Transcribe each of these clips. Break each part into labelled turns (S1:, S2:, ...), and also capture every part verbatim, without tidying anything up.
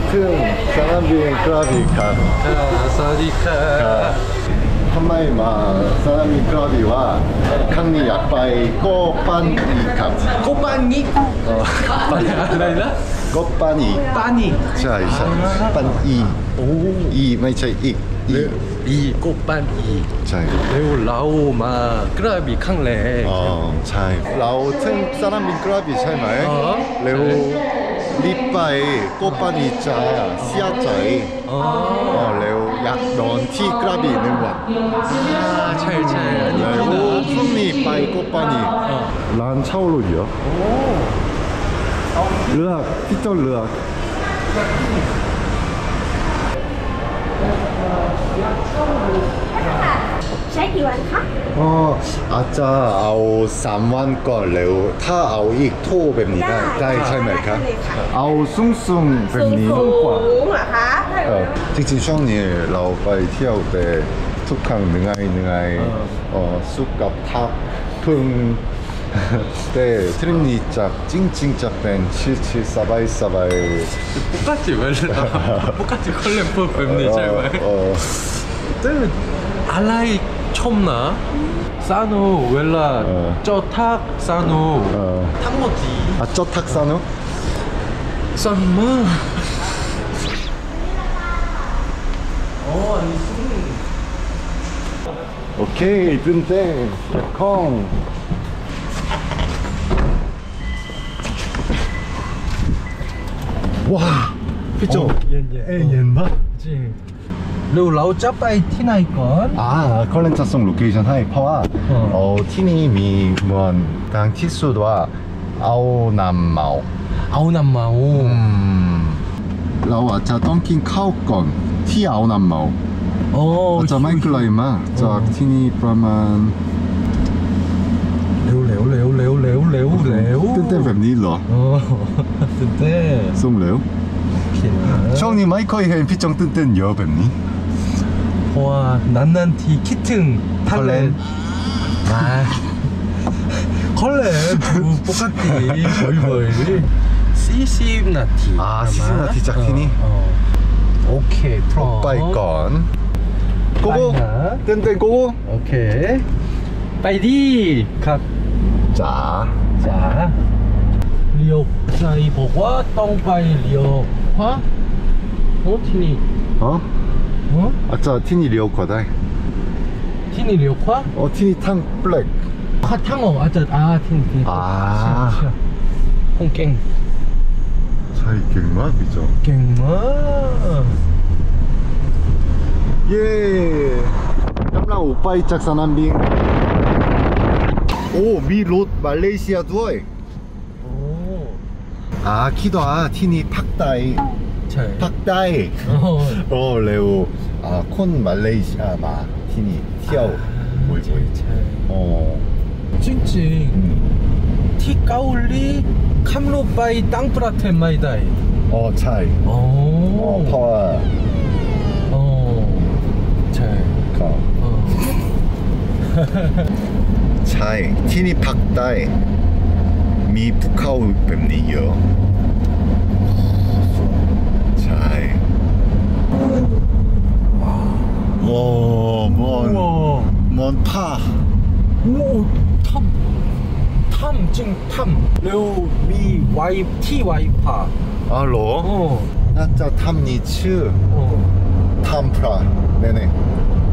S1: คิดถึงสนามบินกระบี่ครับ
S2: สวัสดีครับ
S1: ทำไมมาสนามบินกระบี่ว่าครั้งนี้อยากไปโกปันอีครับ
S2: โกปันอีอะไรนะ
S1: โกปันอี
S2: ปันอี
S1: ใช่ใช่ปันอี
S2: โอ้
S1: อีไม่ใช่อีกอี
S2: อีโกปันอี
S1: ใช่
S2: แล้วเรามากระบี่ครั้งแรก
S1: อ๋อใช่เราถึงสนามบินกระบี่ใช่ไหมแล้วรีบไปโกปันอีจะเสียใจอ๋อแล้วอยากนอนที่กระบี่หนึ่งวัน
S2: ใช่ใช่อันนี้
S1: แล้วพรุ่งนี้ไปโกปันอีร้านเช่ารถเยอะเลือกพี่เจ้าเลือก
S3: ใช้กี่วันคะ
S1: อ๋ออาจจะเอาสามวันก่อนเร็วถ้าเอาอีกโทรแบบนี้ได้ได้ใช่ไหมครับเอาสูงสูงแบบนี้
S3: สูงกว่าเหรอคะ
S1: เออจริงๆช่วงนี้เราไปเที่ยวแต่ทุกครั้งเหนื่อยเหนื่อยเออสุขภาพพึ่งแต่ทริปนี้จะจริงๆจะเป็นชิลๆสบายๆ
S2: ปกติเวลาปกติคนเล่นปุ๊บแบบนี้ใช่ไหมแต่อะไรชมนะซาโนเวลาจอดทักซาโนทั้งหมดดี
S1: อ่ะจอดทักซาโน
S2: ซัมเมอร์โอ้อันนี้ซึ่ง
S1: โอเคตื่นเต้นเก็บของว้าพี่โจ
S2: เย็นๆเอ้ยเย็นปะจริงแล้วเราจะไปที่ไหนก่อน
S1: อ่าเขาเล่นจะส่งโลเคชั่นให้เพราะว่าเออที่นี่มีเหมือนทางที่สุดว่าเอาน้ำเมา
S2: เอาน้ำเมา
S1: เราอาจจะต้องกินข้าวก่อนที่เอาน้ำเมา
S2: โอ้
S1: จะไม่ไกลมากจากที่นี่ประมาณ
S2: เร็วเร็วเร็วเร็วเร็วเร็วเร็ว
S1: ตื่นเต้นแบบนี้เหรอ
S2: โอ้ตื่นเต้น
S1: ส่งเร็วช่วงนี้ไม่ค่อยเห็นพี่จงตื่นเต้นเยอะแบบนี้
S2: เพราะว่านานๆทีคิดถึงทะเลมาทะเลปกติบ่อยๆสี่สิบนาที
S1: อ่าสี่สิบนาทีจากที่นี่
S2: โอเคพร้อม
S1: ไปก่อนโกโก้เต้นเต้นโกโก้
S2: โอเคไปดีครับ
S1: จ๋า
S2: จ๋าเลี้ยวซ้ายบอกว่าต้องไปเลี้ยวขวาโอ้ที่นี่
S1: อ๋ออาจจะที่นี่เลี้ยวขวาได้
S2: ที่นี่เลี้ยวขวา
S1: อ๋อที่นี่ทางแปลก
S2: ข้าทางอ๋ออาจจะอ่าที่นี่ที่นี่
S1: อ่า
S2: คงเก่ง
S1: ใช่เก่งมากพี่โจ
S2: เก่งมาก
S1: เย้กำลังไปจากสนามบินโอ้มีรถมาเลเซียด้วย
S2: โอ้
S1: อ่าคิดว่าที่นี่ภาคใต้
S2: ใช่
S1: ภาคใต้โอ้เร็วอ่าคนมาเลเซียมาที่นี่เที่ยวบ่อยๆ
S2: ใช่
S1: โอ้
S2: จริงๆที่เกาหลีขับรถไปต่างประเทศไม่ได้
S1: อ๋อใช่
S2: โอ้
S1: เพราะว่า
S2: โอ้ใช่
S1: ครับใช่ที่นี่ภาคใต้มีภูเขาแบบนี้เยอะใช่โอ้มอนมอนผ้า
S2: โอ้ถ้ำถ้ำจริงถ้ำแล้วมีไวที่ไวผ้า
S1: อ๋อเหรอน่าจะถ้ำนี้ชื่อถ้ำพระแน่ๆ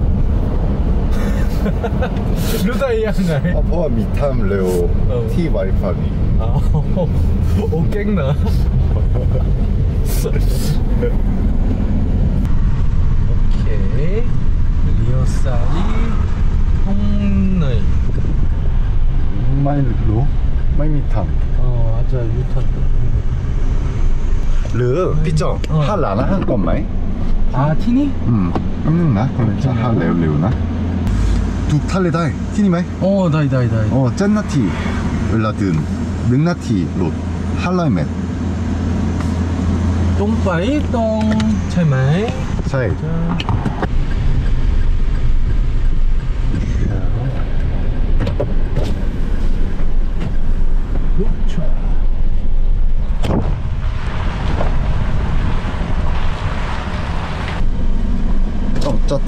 S2: รู้ได้ยังไง
S1: เพราะว่ามีถ้ำเร็วที่ไวฟ้านี้
S2: โอ้เก่งนะโอเคเลี้ยวซ้ายตรงไหน
S1: ไม่รู้ไม่มีถ้ำ
S2: อ๋ออาจจะอยู่ทาง
S1: หรือพี่จงหาร้านอาหารก่อนไหม
S2: อ่าที่นี่
S1: อืมอันนึงนะคนจะหาเร็วๆนะดูทะเลได้ที่นี่ไหม
S2: โอ้ได้ได้ได้
S1: โอ้เจ็ดนาทีเวลาเดินหนึ่งนาทีรถห้าร้อยเมตร
S2: ตรงไปตรงใช่ไหม
S1: ใช่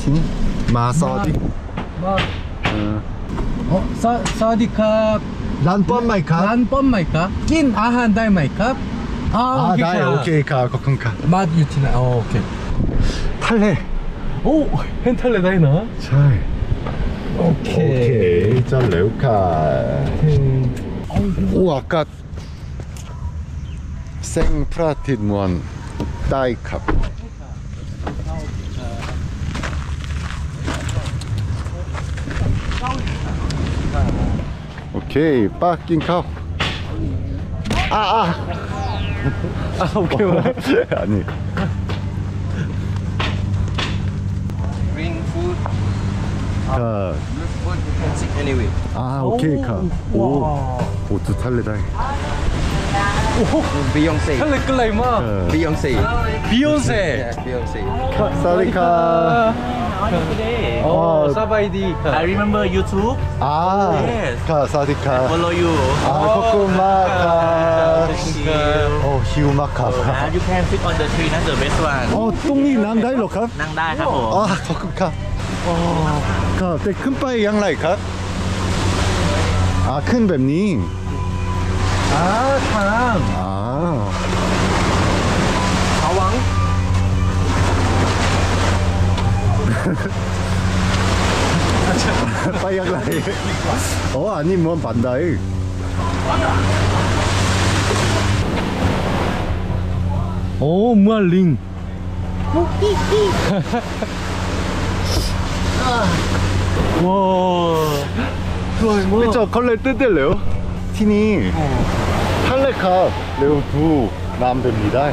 S1: ที่นี่มาซอดิ
S2: มา
S1: เออ
S2: โอ้สสวัสดีครับ
S1: ร้านป้อมไหมครับ
S2: ร้านป้อมไหมครับกินอาหารได้ไหมครับอ่า
S1: อ่า
S2: โอเค
S1: ได้
S2: ครับ
S1: โอเคครับขอบคุณครับ
S2: มาอยู่ที่ไหนอ๋อโอเค
S1: ทะเล
S2: โอ้เห็นทะเลได้นะ
S1: ใช่
S2: โอเค
S1: โอเคจะเร็วค่ะ
S2: อืม
S1: โอ้อากาศแสงพระอาทิตย์มันได้ครับโอเคป้ากินข้าวอ่าอ่า
S2: อ่ะโอเคไหม
S1: อันนี้
S4: Bring food,
S1: ค่ะ
S4: food you can sit anyway.
S1: อ่าโอเคครับโอ้โอ้จุดทะเลได้
S4: Beyonce.
S2: ทะเลไกลมาก
S4: Beyonce.
S2: บิยอนเซ่
S4: Yeah, Beyonce.
S1: สวัสดีครับ
S2: โอ้สบายดีครับ
S5: I remember YouTube.
S1: อ่า
S5: Yes.
S1: ค่ะสวัสดีครับ
S5: Follow you.
S1: อ่าขอบคุณมากครับ
S5: Thank you.
S1: โอ้หิวมากครับ
S5: And you can sit on the tree. That's the best one.
S1: อ๋อตรงนี้นั่งได้เหรอครับ
S5: นั่งได้ครับผม
S1: อ๋อขอบคุณครับอ๋อครับแต่ขึ้นไปยังไงครับอ่าขึ้นแบบนี้
S2: อ่าทาง
S1: อ่า
S2: ระวัง
S1: ไปยังไงอ๋ออันนี้มันบันได
S2: โอ้เหมื่อนลิง ว้าวสวยมาก
S1: ไม่จบเขาเลยตื่นเต้นแล้วที่นี่ท่านเลยครับเร็วดูน้ำแบบนี้ได้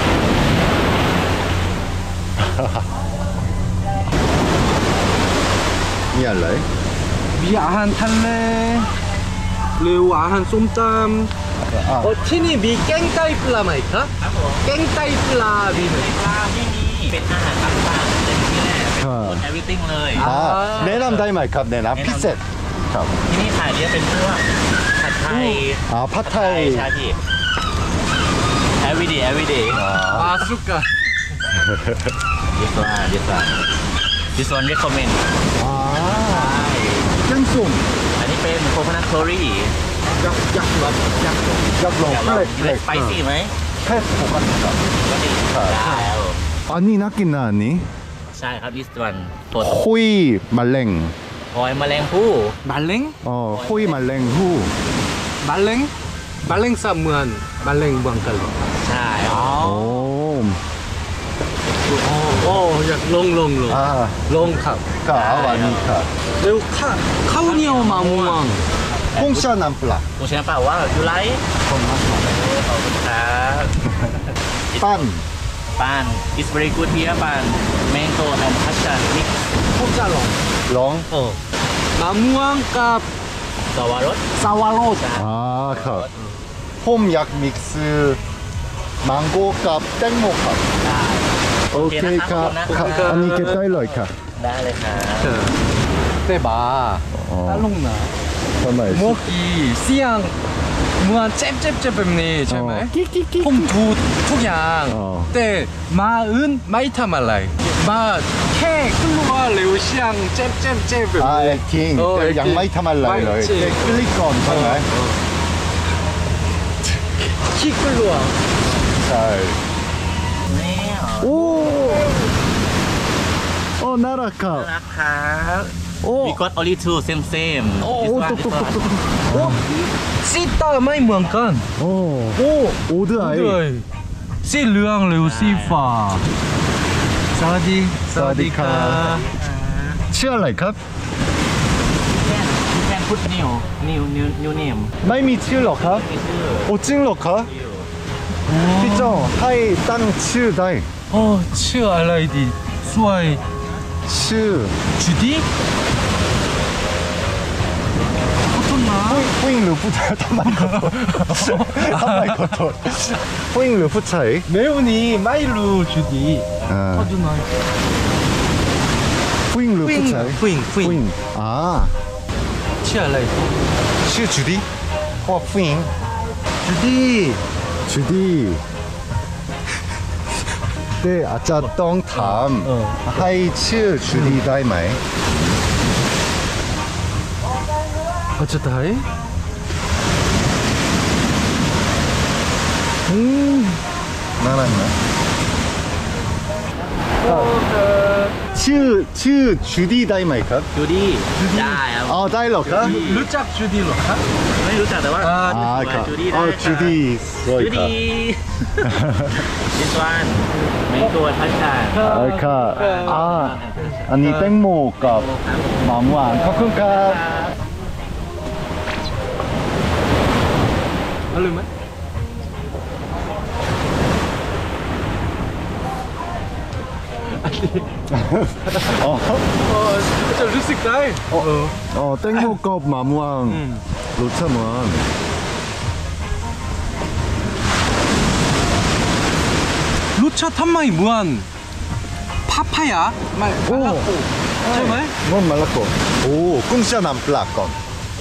S1: นี่อะไร
S2: มีอาหารทะเลหรืออาหารส้มตำ
S1: อ่า
S2: โอ้ที่นี่มีแกงไตปลาไหมครับ
S5: ครับผม
S2: แกงไตปลามีไหม
S5: ปลาที่นี่เป็นอาหารต่างๆเป็นที่แรกเป็น
S1: ครับ
S5: หมด everything เลย
S1: อ่าแนะนำได้ไหมครับแนะนำพิเศษครับ
S5: ที่นี่ขายเยอะเป็นพวกผัดไทย
S1: อ่าผัดไทย
S5: ชาจีบ everyday everyday
S2: ปลาสุกะ
S5: this one this one this one recommend
S1: อ่า
S5: ใช่
S1: เส้นสุ่ม
S5: อันนี้เป็นโคโคนัทเคอรี่
S1: ยักษ์ยักษ์แบบยักษ์ยักษ์ลง
S5: อยากล
S1: เป
S5: อง
S1: ล็ด
S5: ยู
S1: เป
S5: เล
S1: ล็ด
S5: สไปซี่ไหม
S1: แค่ปกติครับ
S5: ปกติได้ครับผม
S1: อันนี้น่ากินนะอันนี้
S5: ใช่ครับ this one สด
S1: คุยมะเร็ง
S5: หอยแมลงภู่
S2: บัลเลง
S1: อ๋อคุยมะเร็งหู้
S2: บัลเลงบัลเลงสามเหมือนบัลเลงเมืองกันเลย
S5: ใช่ครับ
S1: โอ้
S2: โอ้โอ้อยากลงลงลง
S1: อ่า
S2: ลงครับ
S1: ค่ะวันนี้ค่ะ
S2: เร็วข้าข้าวเหนียวมะม่วง
S1: กุ้งชาน้ำปลา
S5: กูเชื่อเปล่าว่ายูไลท์ขอบคุณครับ
S1: ปั้น
S5: ปาน it's very good here ปาน mango and passion mix
S2: พวกจะลง
S1: ร้อง
S2: เออมะม่วงกับ
S5: สวรส
S2: ซาวาโรด
S1: อ่าครับผมอยากมิกซ์มังโก้กับแตงโมครับ
S5: ได้
S1: โอเคครับครับอันนี้เก็บได้เลยครับ
S5: ได้เลยครับ
S2: แต่บ้า
S1: อ๋อ
S2: ตาลงนะ
S1: ทำไม
S2: เมื่อกี้เสียงเหมือนเจ็บเจ็บเจ็บแบบนี้ใช่ไหม
S1: กิ๊กกิ๊กกิ๊ก
S2: ผมพูดทุกอย่าง
S1: อ๋อ
S2: แต่มาอื่นไม่ทำอะไรมาแค่กลัวเร็วเสียงเจ็บเจ็บเจ็บแบบ
S1: อ่า
S2: นี้
S1: แอคทิ้ง
S2: เออ
S1: แต่ยังไม่ทำอะไรเลย
S2: ไม่จริง
S1: แค่คลิกก่อนใช่ไหม
S2: ขี้กลัว
S1: ใช่
S5: นี่เหรอ
S1: โอ้โอ้น่ารักครับ
S5: น่ารักครับ
S1: โอ้
S5: we got only two same same
S1: โอ้
S5: this
S1: โอ้
S5: one
S1: ตุ๊ก
S5: this
S1: ตุ๊ก
S5: one
S1: ตุ๊กตุ๊ก
S2: โอ้สีตาไม่เหมือนกัน
S1: โอ้
S2: โอ้
S1: โอ้ด้วย
S2: ด้วยสีเหลืองหรือสีฟ้าสวัสดี
S1: สวัสดีครับ ชื่ออะไรครับ
S5: can you can put new new new new name
S1: ไม่มีชื่อหรอครับ
S5: มีชื่อ
S1: โอ้จริงเหรอครับพี่เจ้าให้ตั้งชื่อได้
S2: โอ้ชื่ออะไรดีสวย
S1: ชื่อ
S2: จูดี้ขอบคุณนะ
S1: ผู้หญิงหรือผู้ชายทำไมขอโทษทำไมขอโทษผู้หญิงหรือผู้ชาย
S2: เร็วนี้ไม่รู้จูดี้
S1: อ่า
S2: ขอบคุณนะ
S1: ผู้หญิงหรือผู้ชาย
S2: ผู้หญิงผู้หญิง
S1: ผู้หญิงอ่า
S2: ชื่ออะไร
S1: ชื่อจูดี้เพราะผู้หญิง
S2: จูดี้
S1: จูดี้แต่อาจจะต้องถามให้ชื่อชุดีได้ไหม
S2: อาจจะได้
S1: อืมน่ารักนะชื่อชื่อชุดีได้ไหมครับ
S5: จูดี้ได้ครับ
S1: อ๋อได้เหรอครับ
S2: รู้จักจูดี้เหรอครับ
S5: ไม่รู้จักแต่ว่า
S2: อ่า
S1: อ่าครับ
S5: จูดี้
S1: อ๋
S5: ได้
S1: อชุดีสวย
S5: จู
S1: ครับ
S5: ดี้ this one แมงโก้ทัชชัน
S1: เออค่ะอ่าอันนี้แตงโมกับมะม่วงขอบคุณครับ
S2: อร่อยไหม
S1: อ๋อ
S2: เออจะรู้สึกได้เออ
S1: อ๋อแตงโมกับมะม่วงรสชาติเหมือน
S2: รสชาติทำไมเหมือนพาพายาไม่โอ้ใช่ไหม
S1: นมมะละกอโอ้กุ้งเชียน้ำปลาก่อน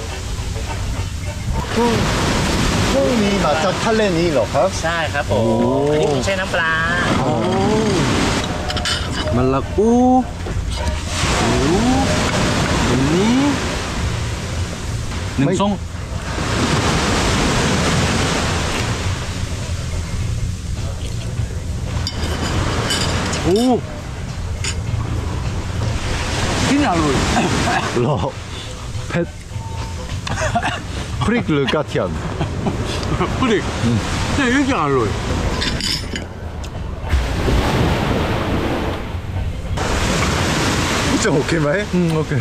S1: กุ้งกุ้งนี้มาจากทะเลนี้เหรอครับ
S5: ใช่ครับผมอันนี้ไม่ใช่น้ำปลา
S2: มะละกอหมูอันนี้หนึ่งสองโอ้กินอร่อย
S1: เหรอเผ็ดพริกหรือกระเทียม
S2: 그래. 근데 이게 안 어울려.
S1: 진짜 오케이ไหม
S2: 응, 오케이.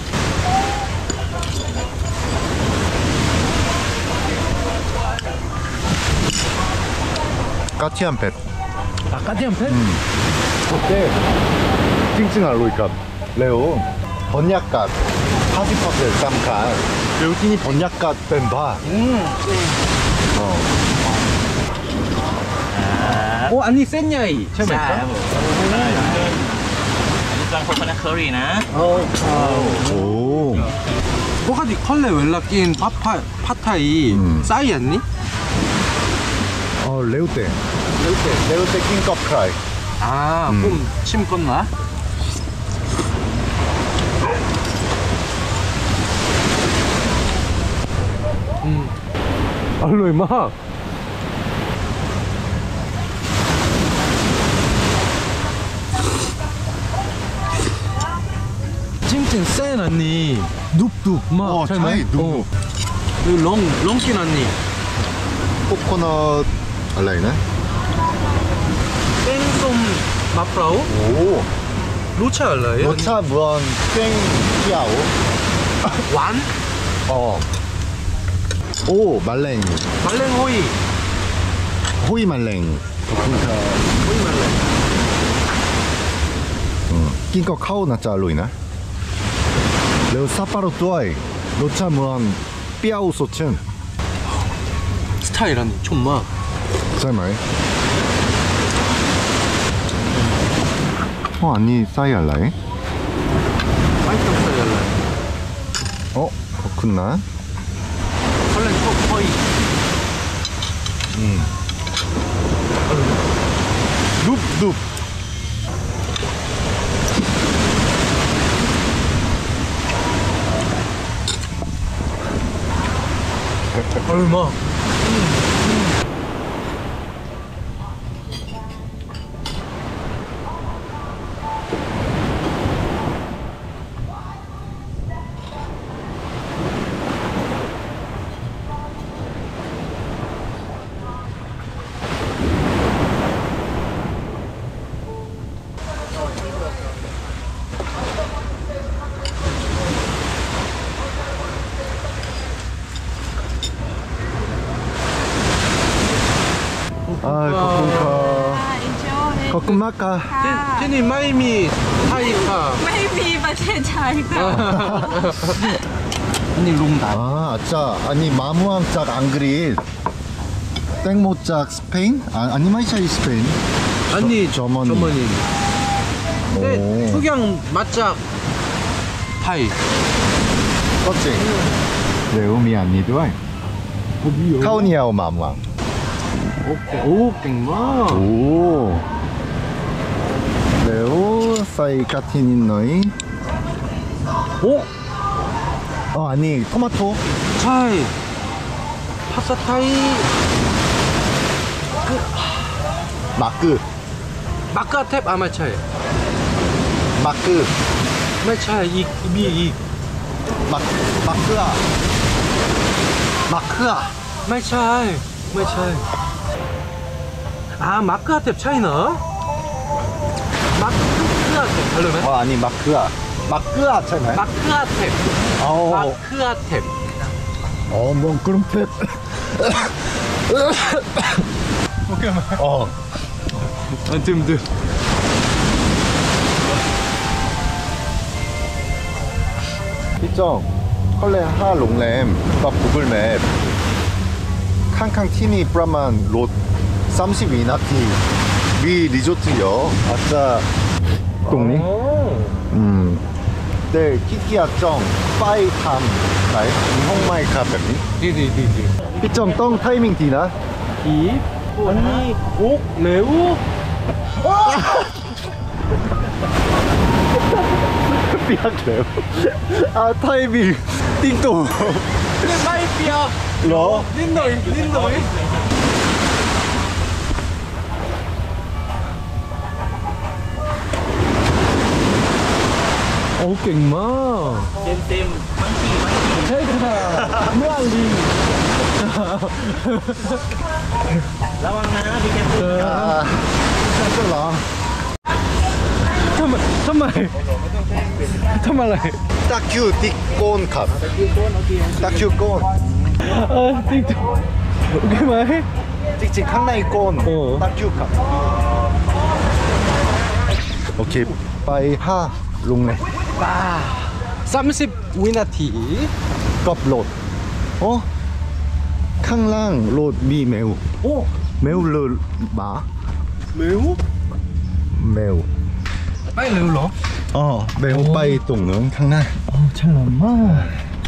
S1: 까티안 ผ็ด
S2: 아, 까티한 팬?
S1: 어때? 찡찡 알로이값 레오 번약값 사십 퍼센트 쌈값 여기니 번약값 뺀바
S2: 음.
S1: 어.
S2: 어, 아니, 센야이.
S5: ใช่ครับผมอันนี้กลางโคโคนัทเคอรี่นะ
S1: 오.
S2: 뭐가지 컬레 웰라낀 파파, 파타이
S1: 음.
S2: 싸이 않니?
S1: 어 레오떼
S2: 이렇게.
S1: 레오떼 킹컵 크라이
S2: 아,
S1: 음.
S2: 좀 침 껐나? 음. 알로이 마. 찡찡 센 언니. 눕눕 마.
S1: 어, 차이 눕눕.
S2: 롱 롱낀 언니.
S1: 코코넛 알라이네
S2: 땡솜 마프라우.
S1: 오
S2: 로차 알라요?
S1: 로차 무언 땡 피아오
S2: 완
S1: 어오 말랭
S2: 말랭 호이.
S1: 호이 말랭 덕분카
S2: 호이 말랭.
S1: 응. 낀거 카오 나짜 알로이나 레오 사파로 또아이 로차 무언 삐아오 소친
S2: 스타일 언니 좀마.
S1: 짤마이 어 아니 싸이 알라이
S2: 화이트 스타일 알라.
S1: 어 그렇구나
S2: 컬렌 코 호이.
S1: 눕눕
S2: 얼마?
S1: 아 거꾸카
S3: Ah, enjoy.
S1: 거꾸마카
S2: 티니 마이미 타이카.
S3: ไม่มีประเทศไทยค่ะ
S2: 아니 롱다.
S1: 아 아짜 아니 마무왕 짝 앙그릿 땡모 짝 스페인 아 아니 마이샤이 스페인
S2: 아니
S1: 저머니.
S2: 저머니.
S1: 오
S2: 네, 투경 맛짝 타이.
S1: 껍질 레오미 아니 도이
S2: 어디요?
S1: 카오니아오 마무왕
S2: 오케이. 오 땡마.
S1: 오 ใส่กระเทียมนิดหน่อย
S2: โอ้
S1: อ๋ออันนี้ทมาโต้
S2: ใช่ภาษาไทย
S1: มักกือ
S2: บักกะเทปอ่ะไม่ใช่
S1: มักกือ
S2: ไม่ใช่อีกมีอีก
S1: มักมักเขือมักเขือ
S2: ไม่ใช่ ไม่ใช่อ่ามักกะเทปใช่เนอะมักกะเทปรู้ไหม
S1: อ๋ออันนี้มักเขือมักเขือใช่ไหม
S2: มักกะเทป
S1: อ๋อ
S2: มักกะเทป
S1: อ๋อมองกรุงเทพโอเคไหมอ๋ออันจิมดูพี่จ้องเขาเลยห้าโรงแรมกับ Google Map ข้างๆที่นี่ประมาณรถสามสิบวินาทีมีรีสอร์ทเยอะอาจจะตรงนี้
S2: โอ้
S1: อืมแต่ขี้เกียจจ้องไปทำไหนมีห้องไม้ครับแบบนี้
S2: ดีดีดีดี
S1: พี่จ้องต้องไทมิ่งดีนะ
S2: อีอันนี้โอ้เร็ว
S1: เปียกแล้วอ่าไทมิ่งติ้งตู่
S2: ไม่เปียก
S1: เหรอ
S2: นิดหน่อยนิดหน่อยโอ้เก่งมาก
S5: เต็มเต็มมังคีมังคี
S2: ใช่ค่ะเมื่อลิง
S5: ระวังนะพี่แกพูด
S1: อ่าใช่เหรอ
S2: ทำไมทำไมทำอะไร
S1: ตะคริวติดโกนครับตะคริวโกน
S2: เออจริงโอเคไหม
S1: จริงๆข้างในโกน
S2: โอ้
S1: ตะคริวครับโอเคไปห้าลุงเลย
S2: ป้าสามสิบวินาที
S1: กับรถโอ้ข้างล่างรถมีแมว
S2: โอ้
S1: แมวหรือหมา
S2: เร็ว
S1: แมว
S2: ไปเร็วเหรอ
S1: อ๋อแมวไปตรงนั้นข้างหน้า
S2: โอ้ฉลาดมาก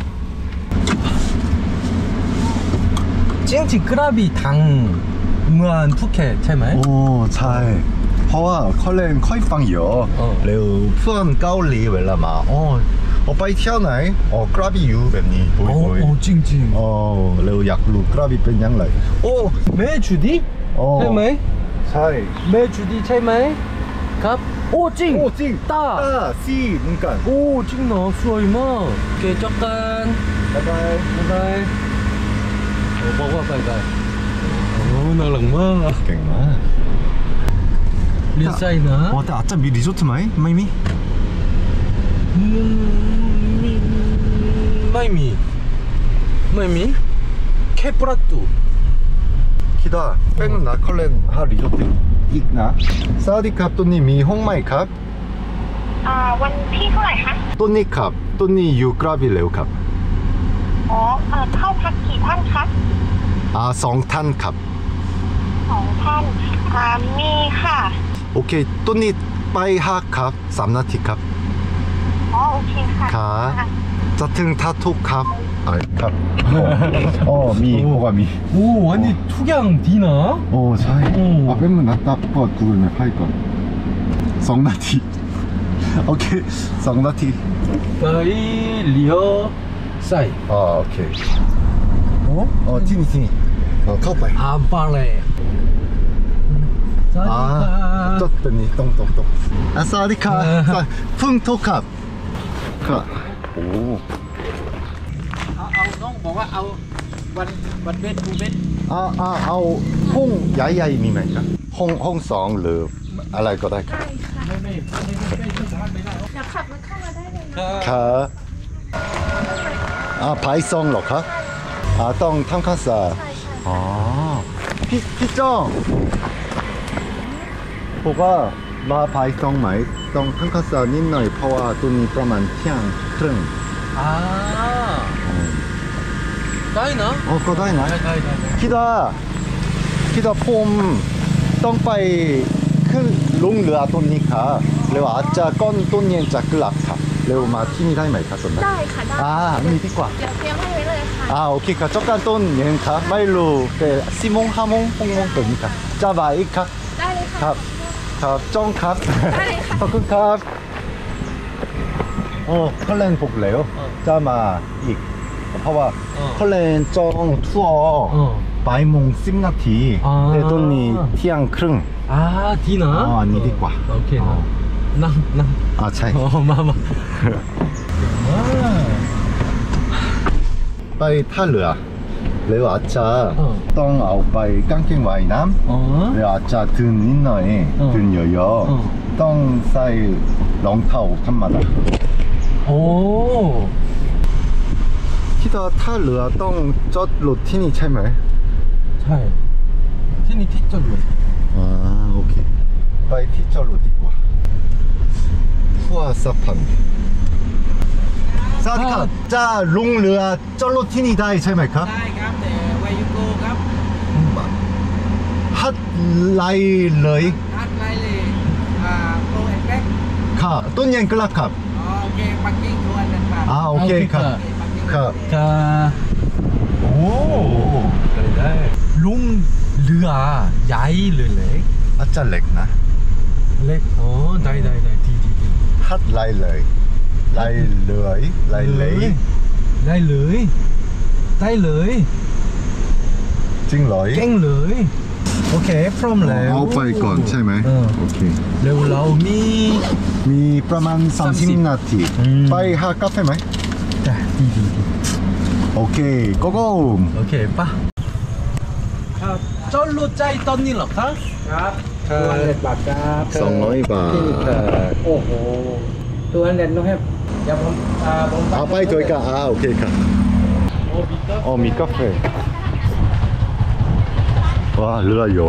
S2: จริงๆกระบี่ทางเมืองภูเก็ตใช่ไหม
S1: โอ้ใช่เพราะว่าเขาเล่นค่อยฟังเยอะ
S2: เออ
S1: เร็วเพื่อนเกาหลีเวลามาอ๋อเอาไปเที่ยวไหนอ๋อกระบี่อยู่แบบนี้บ่
S2: โอ้
S1: อย
S2: โอ้จริงจริง
S1: ๆอ๋อเร็วอยากรู้กระบี่เป็นยังไง
S2: โอ้แม่จุดี
S1: อ๋อ
S2: ใช่ไหม
S1: ใช่
S2: แม่จุดีใช่ไหมครับโอ้จริง
S1: โอ้จริง
S2: ตา
S1: ตาสีเหมือนกัน
S2: โอ้จริงเหรอสวยมากเกจกัน
S1: บ๊ายบาย
S2: บ๊ายบายโอ้บอกว่าบ๊ายบายโอ้น่ารักมาก
S1: เก่งมาก
S2: เรียนใจนะ
S1: อ๋อแต่อาจจะมีรีสอร์ทไหมไม่มี
S2: อืมมีไม่มีไม่มีแค่ประตู
S1: คิดว่าเป็นนะเขาเล่นหารีสอร์ทอีกนะสวัสดีครับตัวนี้มีห้องไหมครับ
S3: อ่าวันที่เท่าไหร่คะ
S1: ตัวนี้ครับตัวนี้อยู่กระบี่เร็วครับ
S3: อ๋อเอ่อเข้าพักกี่ท่านคะ
S1: อ่าสองท่านครับ
S3: สองท่านอ่ามีค่ะ
S1: โอเคตัวนี้ไปห้าครับสามนาทีครับ
S3: อ๋อโอเคค่ะ
S1: ครับ
S3: อ่ะ
S1: จะถึงท่าทุกครับอ่าครับอ๋อมีโอ้มี
S2: โอ้อันนี้ทุกอย่างดีนะ
S1: โอ้ใช่
S2: โอ้
S1: อ่ะเป็นเหมือนนัดตับก็กูเลยให้ก่อนสองนาทีโอเคสองนาที
S2: ไปเลี้ยวซ้าย
S1: อ๋อโอเค
S2: โอ้
S1: อ๋อที่นี่ที่นี่อ๋อเข้าไป
S2: อาบาเล่สวัส
S1: อ่า
S2: ดีครับ
S1: จดเป็นนี้ตรงตรงตรงอ่ะสวัสดีครับสวัสดีเพึ่งโทรครับครับโอ้
S5: เอาเอาน้องบอกว่าเอาวันวันเบ็ดทูเบ็ด
S1: อ่าอ่าเอาห้องใหญ่ๆมีไหมครับห้องห้องสองหรืออะไรก็ได้ครับ
S5: ไม่ไม่ไม่ไม่ไม่ไม่สามารถไปได้
S3: เดี๋ยวขับรถเข้ามาได้เลย
S1: ครับอ่าภายซองเหรอครับอ่าต้องทำข้าวสารอ๋อพี่พี่จ้องบอกว่ามาภายซองไหมต้องทำข้าวสารนิดหน่อยเพราะว่าตัวนี้ประมาณเที่ยงครึ่ง
S2: อ่าได้นะ
S1: อ๋อก็ได้นะ
S2: ได้ได้ได้
S1: คิดว่าคิดว่าผมต้องไปขึ้นลงเรือตัวนี้ครับเร็วอาจจะก้อนต้นเย็นจะกลับครับเร็วมาที่นี่ได้ไหมครับตอนนั้น
S3: ได้ค่ะได้
S1: อ่ามีดีกว่า
S3: เดี๋ยวเตรียมให้ไว้เลยค่ะ
S1: อ่าโอเคครับจบการต้นเย็นครับไม่รู้แต่สี่โมงห้าโมงหกโมงตัวนี้ครับจะบ่ายอีกครับ
S3: ได้เลยค่ะ
S1: ครับครับจ้องครับ
S3: ได้เลยค่ะ
S1: ขอบคุณครับโอ้คอลเลนปกเร็วจะมาอีกเพราะว่าคอลเลนจองทัวร์บ่ายโมงสิบนาทีแต่ตอนนี้เที่ยงครึ่ง
S2: อ่าดีนะ
S1: อ๋ออันนี้ดีกว่า
S2: โอเคนะนั่งนั่ง
S1: อ่าใช่
S2: อ๋อมามา
S1: ไปท่าเรือแล้วอาจจะต้องเอาไปกางเกงว่ายน้ำ
S2: อ๋อ
S1: แล้วอาจจะตื่นนิดหน่อยตื่นเยอะๆต้องใส่รองเท้าธรรมดา
S2: โอ้
S1: ที่ต่อท่าเรือต้องจอดรถที่นี่ใช่ไหม
S2: ใช่ที่นี่ที่จอดรถ
S1: อ่าโอเคไปที่จอดรถดีกว่าทั่วสะพานสวัสดีครับจะลงเรือจอดรถที่นี่ได้ใช่ไหมครับ
S4: ได้ครับแต่ where you go ครับ
S1: ฮัดไลเลย
S4: ฮัทไลเลยอ่า pro and back
S1: ค่ะต้นยังกลักครับ
S4: อ๋อโอเคปักกิ่งทวนกันครับ
S1: อ่าโอเคครับครับ
S2: จะโอ้ก็ได้ลุงเรือใหญ่หรือเล็ก
S1: อาจจะเล็กนะ
S2: เล็กอ๋อได้ได้ได้ดีดีดี
S1: ฮัดไลเลยไลเลยไลเลย
S2: ได้เลยได้เลย
S1: จริงเหรอ
S2: เก่งเลยโอเคพร้อมแล้ว
S1: เอาไปก่อนใช่ไหม
S2: เออ
S1: โอเค
S2: เร็วเรามี
S1: มีประมาณสามสิบ
S2: สามสิบ
S1: นาที
S2: อืม
S1: ไปหากาแฟไหม
S2: ได้ดีดีดี
S1: โอเคโกโก้
S2: โอเคป่ะครับจอดรถใจตอนนี้เหรอครับ
S4: ครับ
S2: ครับ
S4: ตัวเด็ดบาทครับ
S1: สองร้อยบาท
S4: โอ้โหตัวเด็ดนะครับเดี๋ยวผมอ่าผม
S1: เอาไปด้วยกันอ่าโอเคครับอ๋อมีกาแฟว้าเรืออยู่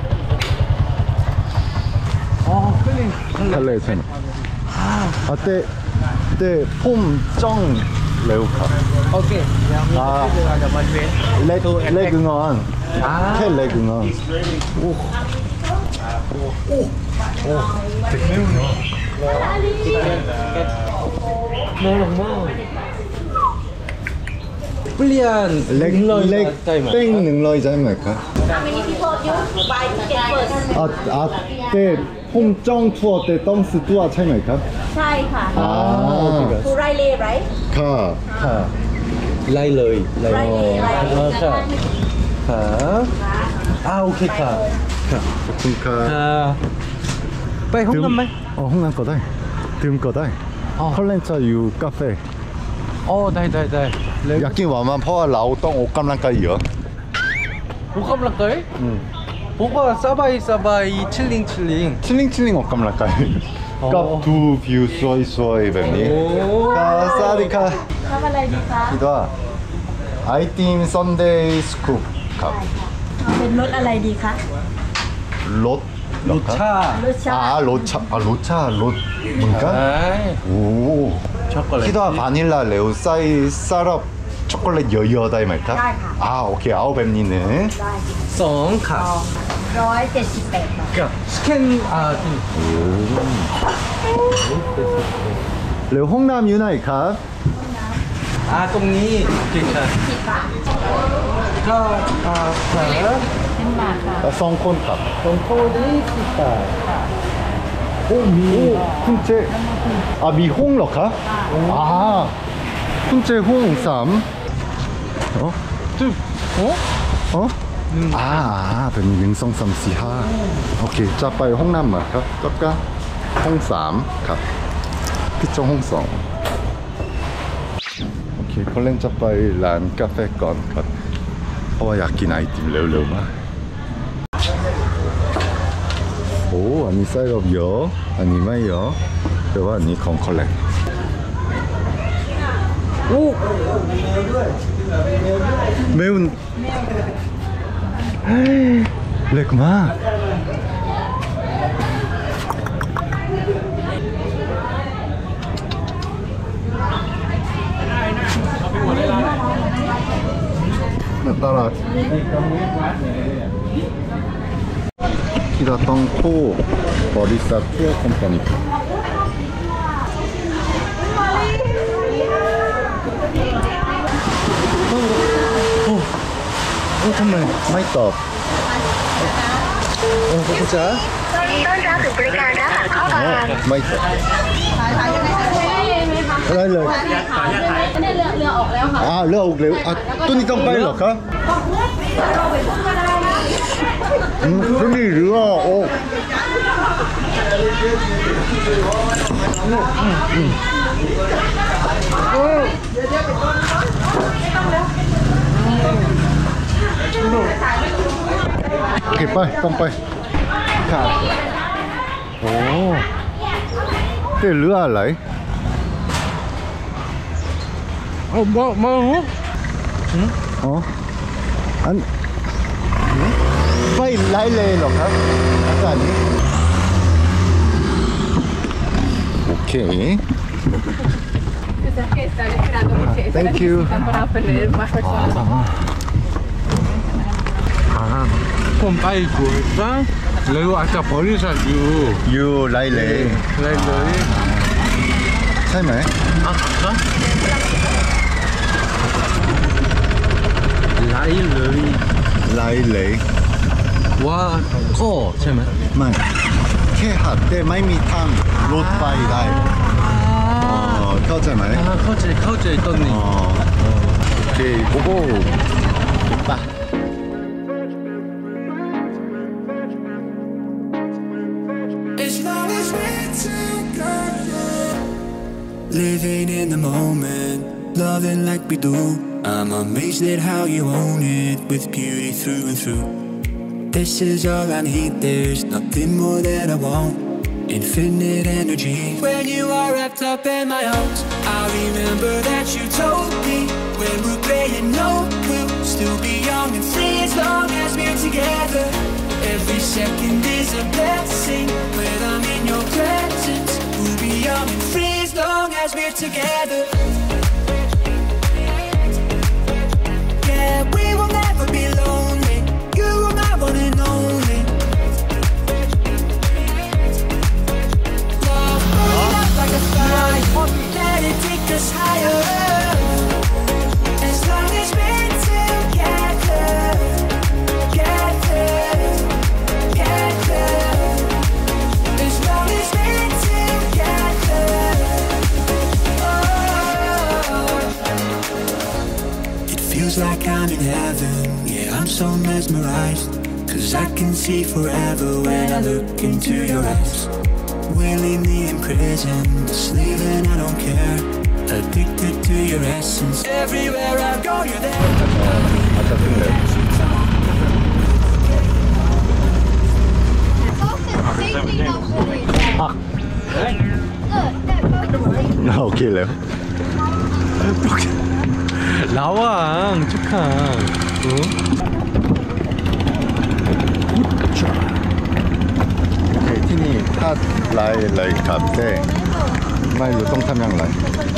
S2: อ๋อขึ้นเลย
S1: ทะเลใช่ไหมอ่าแต่แต่ผมจ้องเร็วครับ
S4: โอเคเดี๋ยวมี
S1: อ่า
S4: เดี๋ยวจะมาเทรน
S1: เล็กเล็กงอนแค่เล็กงอนโอ้โอ้โอ้เจ็บนิ้วเนาะ
S2: น่ารักมากเปลี่ยน
S1: เล็ก
S2: เลย
S1: เล็ก
S2: ได้ไหม
S1: เต้งหนึ่งร้อยใช่ไหมครับ
S3: How many people you buy ticket first
S1: อ่าอ่าแต่ผมจ้องทัวร์แต่ต้องซื้อตั๋วใช่ไหมครับ
S3: ใช่ค่ะ
S1: อ่า
S3: to Riley right
S1: ค่ะ
S2: ค่ะไล่เลยไล่
S3: Riley
S2: เออ
S3: Riley
S2: ค่ะค่ะอ่าโอเคค่ะ
S1: ค่ะขอบคุณค่ะ
S2: ค่ะไปห้องน้ำไหม
S1: อ๋อห้องน้ำก็ได้ดื่มก็ได้
S2: อ๋อ
S1: เขาเล่นจะอยู่กาแฟ
S2: อ๋อได้ได้ได้เลย
S1: อยากกินหวานมันเพราะว่าเราต้องออกกำลังกายเยอะ
S2: ผมกำลังกายผมว่าสบายสบายชิลลิ่งชิลลิ่ง
S1: ชิลลิ่งชิลลิ่งออกกำลังกาย
S2: อ๋อ
S1: กับดูวิวสวยๆแบบนี้
S2: โอ้
S1: ค่ะสวัสดีค่ะ
S3: ทำอะไรดีคะ
S1: คิดว่าไอติมซันเดย์สกู๊ปครับ
S3: เป็นรสอะไรดีคะ
S1: รส
S2: รสชาติ
S3: รสชา
S1: อ่า
S3: ติ
S1: รสชาอ่ารสชาติรสเหมือนกัน
S2: ใช่
S1: โอ้
S2: ช็อกโกแลต
S1: คิดว่าวานิลลาแล้วใส่สารับช็อกโกแลตเยอะๆได้ไหมครับ
S3: ได้ค่ะ
S1: อ่าโอเคเอาแบบนี้เนี่ย
S3: ได้
S2: สองค่ะ
S3: ร้อยเจ็ดสิบแปดบาท
S2: กับสแกนอ่าที่
S1: แล้วห้องน้ำอยู่ไหนครับ
S2: อ่าตรงนี้โอเคค่ะ
S3: สิบบาท
S2: ก็อ่าค่ะ
S3: เป็นบาทค่ะ
S1: อ่ะสองคนครับ
S2: ตรงโต๊ะนี้สิบบาท
S1: โอ้มีคุณเจอ่ะมีห้องเหรอครับอ่าคุณเจห้องสามเอ๋อ
S2: จุ๊บโอ้
S1: อ๋ออ่าเป็นหนึ่งสองสามสี่ห้าโอเคจะไปห้องน้ำมาครับกับกันห้องสามครับพี่จองห้องสองโอเคเขาเล่นจะไปร้านกาแฟก่อนครับเพราะว่าอยากกินไอติมเร็วๆมากโอ้อันนี้ไส้กรอกเยอะอันนี้ไม่เยอะแต่ว่าอันนี้ของคอลเลกโอ้เมลเฮ้ยเล็กมากตลาดที่เราต้องคู่บริษัททัวร์คอมพานีโอ้โอ้ทำไมไม่ตอบโอ้คุณจ๋า
S3: ต้อนรับถึงบริการรับข้อ
S1: อ๋อไม่ตอบ
S3: ถ่ายถ่ายยังไงถ่ายไหมคะ
S1: ได้เลย
S6: เนี่ยเรือเรือออกแล้วค่ะ
S1: อ่าเรือออกเร็วอ่ะตัวนี้ต้องไปเหรอครับอืมตัวนี้เรือออกโอเคไปต้องไปค่ะโอ้เรือเรืออะไร
S2: 어, 뭐, 뭐?
S1: 어? 안, 파이 라일레이로 가? 아까 아니? 오케이. Thank you.
S2: 아, 그럼 빨리 구울까? 레오 아까 버리자, 유.
S1: 유 라일레이.
S2: 레이레이.
S1: ใช่ไหม
S2: 아, 갈까? 라일레이.
S1: ไลเลย
S2: 와, 커, 제발.
S1: ไม่แค่หัดแต่ไม่มีทางรถไฟได้อ๋อเข้าใจไหม
S2: 아, 커지, 커지, 있던니.
S1: อ๋อโอเคโกโก้ไป
S7: As long as we're together, living in the moment, loving like we do. I'm amazed at how you own it with beauty through and through. This is all I need, there's nothing more that I want. Infinite energy. When you are wrapped up in my arms, I remember that you told me when we're graying old, we'll still be young and free as long as we're together. Every second is a blessing when I'm in your presence. We'll be young and free as long as we're together. Yeah, we will never be lonely. You are my one and only. Love burning up like a fire. Let it take us higher. As long as we're together, together, together. As long as we're together. Oh. It feels like I'm in heaven. Yeah, I'm so mesmerized. Cause I can see forever when I look into your eyes. Willing me in prison, slave and I don't care. Addicted to your essence. Everywhere I go, you're there.
S1: 아, 오케이 레오.
S2: 라왕, 축하. 응?
S1: โอเคที่นี่ถ้าไลเลยครับแต่ไม่รู้ต้องทำอย่างไร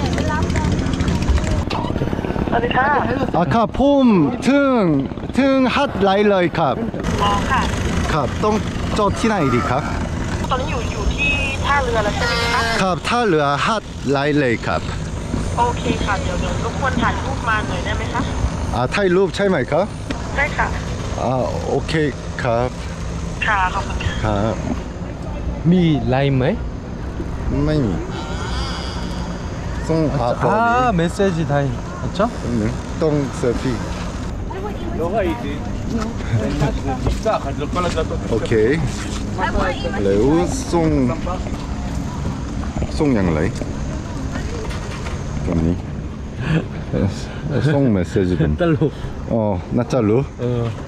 S3: สวัสดีค่ะ
S1: อ่ะครับผมถึงถึงฮัดไลเลยครับ
S3: อ๋อค่ะ
S1: ครับต้องจอดที่ไหนดีครับ
S3: ตอนนี้อยู่อยู่ที่ท่าเรือแล้วใช่ไหมคะ
S1: ครับถ้าเรือฮัดไลเลยครับ
S3: โอเคค่ะ เดี๋ยวเดี๋ยวรบกวนถ่ายรูปมาหน่อยได้ไหมคะ
S1: อ่าถ่ายรูปใช่ไหมครับ
S3: ได้ค่ะ
S1: อ่าโอเคครับ
S3: ค่ะ ขอบคุณค่ะ
S1: ครับ
S2: 미 라임 말?
S1: ไม่มีส่งอาพอ
S2: 아, 메시지 다이. 맞죠?
S1: ดีต้องเซอร์ฟี่โอเคแล้วส่งส่งอย่างไรตรงนี้ส่งเมสเซจเป็น
S2: 달러.
S1: อ๋อน่าจะรู้
S2: 어.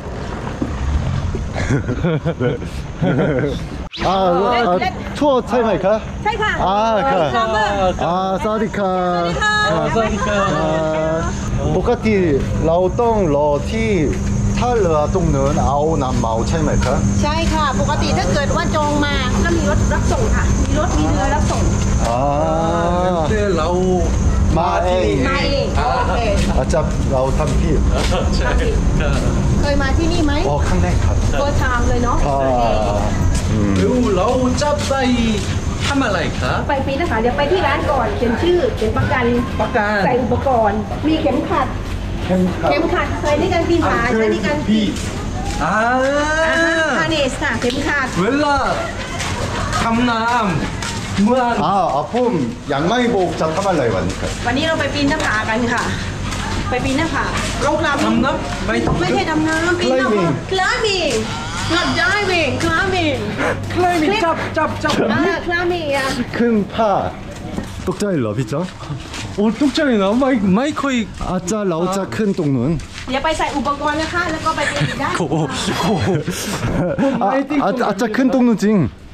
S1: อ่าอ่าทั่วใช่ไหมครับ
S6: ใช่ค่ะ
S1: อ่าครับ
S2: 아,
S1: อ่าสวัสดีครับ
S2: 감사합니다.
S1: อ่าปกติเราต้องรอที่ท่าเรือตรงเนินเอาน้ำเมาใช่ไหมครับ
S6: ใช่ค่ะ ปกติถ้าเกิดว่าจองมาก็มีรถรับส่งค่ะ มีรถมีเรือรับส่ง
S1: อ่า
S2: 근데 라오
S1: มาเอง
S6: มาเองโอเค
S1: อาจจะเราทำผิด
S6: เคยมาที่นี่ไหม
S1: อ๋อข้างในครับ
S6: ตัวทางเลยเนาะ
S1: อ่าอืม
S2: 매우 라오 짭다이 하말라이카
S6: ไปปีนะคะเดี๋ยวไปที่ร้านก่อนเขียนชื่อเขียนประกัน
S2: 빡간
S6: ใส่อุปกรณ์ มีเข็มขัด เข็มขัดใส่ในการปีนผาใช้ในการปีน
S2: 아
S6: คาเนสค่ะ เข็มขัด
S2: 웰라 감남 เมื่อ
S1: 아, 아폼 양마이 복 자타말라이 왔니까?
S6: วันนี้เราไปปีนหน้าผากันค่ะ ไปปีนหน้าผาเรากลับ
S2: ทำน้ำไม่
S6: ไม่ใช่ดำน้ำปีนหน้าผา
S1: Climbing
S6: climbing not diving climbing
S2: เคยมีจับจับจับ
S6: อ่า climbing อ่ะ
S1: 큰 파. 똑자일 러비죠?
S2: โอ้ตกใจนะไม่ไม่เคย
S1: 아짜 라오짜 큰 똥눈.
S6: เดี๋ยวไปใส่อุปกรณ์นะคะ แล้วก็ไปปีนได้
S2: โอ้โหโอ้โห
S1: 아, 아, 아짜 큰 똥눈 찡.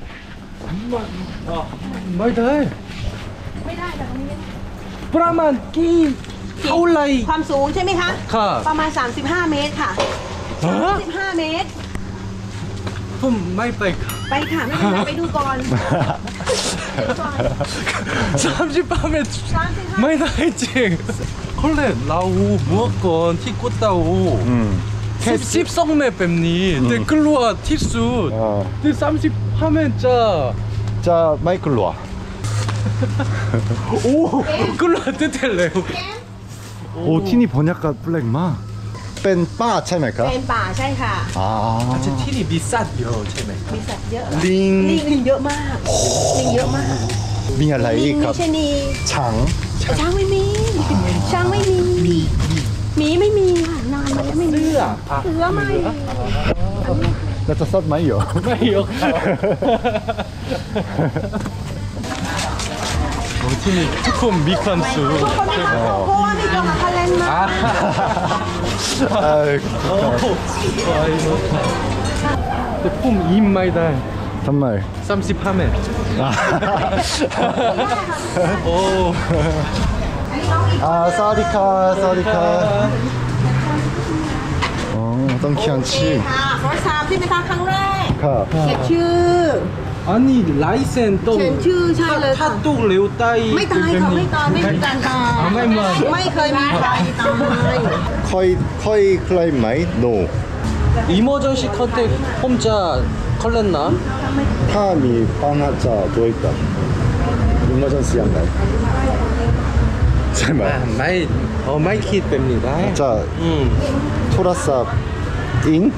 S2: ไม่ได้
S6: ไม่ได้แบบนี้
S2: ประมาณกี่เท่าไหร
S6: ความสูงใช่ไหมคะ
S2: ค่ะ
S6: ประมาณ สามสิบห้า เมตรค่ะ
S2: ฮะ
S6: สามสิบห้า เมตร
S2: ผมไม่ไปค่ะ
S6: ไปค่ะ ไม่เป็นไรไปดูก่อน
S2: สามสิบห้าเมตร
S6: สามสิบห้า
S2: ไม่ได้จริงคนแรกเราเมื่อก่อนที่กุตาโอ
S1: 음.
S2: สิบสิบสองเมตรแบบนี้แต่กลัวที่สุด
S1: 어.
S2: ที่สามสิบห้าเมตรจะ
S1: 자, 마이클로 와.
S2: โอ้กลัวเต้นเร็ว
S1: 오, 티니 번약가 블랙마. 뺀 빠 차이말까?
S6: เป็นป่าใช่ค่ะ
S1: 아.
S2: อาจจะที่นี่มีสัตว์เยอะใช่ไหม
S6: มีสัตว์เยอะ
S1: 링.
S6: ลิงลิงเยอะมาก ลิงเยอะมาก ลิง
S1: 미알라이
S6: มี
S1: 갑.
S6: ชะนี
S1: 장.
S6: ช้างไม่มี ช้างไม่มี
S1: 미.
S6: หมีไม่มีค่ะ นานมาแล้วไม่มี
S2: เสื้อ
S6: เสือไม่
S1: 나저 썰 마이요.
S2: ไม่เยอะครับโอ้ที่นี่ทุกคนมีความสุข
S6: ทุกคนมีความสุขเพราะว่ามีจงหาคาเลนมา
S2: อ่า
S1: 아이,
S2: โอ้โหแต่ผมยิ้มไม่ได้
S1: 정말.
S2: สามสิบห้าเมตร โอ้
S1: 아, 사와디카, 사와디카. 어, 덩키한치.
S6: ค่ะรถสามที่เป็นทางครั้งแรก
S1: 카.
S6: เขียนชื่อ
S2: อันนี้ไลเซนต้อง
S6: เขียนชื่อใช่เลย
S2: ถ้า
S6: ค่ะ
S2: ตกเร็วตาย
S6: ไม่ตายค่ะไม่ตายไม่มีการตาย
S2: อ่าไม่เหมือน
S6: ไม่เคยมีใครตาย
S1: 커이, 커이 클라임 마이? 노.
S2: 이머전시 컨택 혼자 컬렸나?
S1: 탐이 빵하자 도있다. 이머전스 양날. 잘 말.
S2: 마이 어 마이키 뺍니다.
S1: 자,
S2: 음.
S1: 토라삽 인.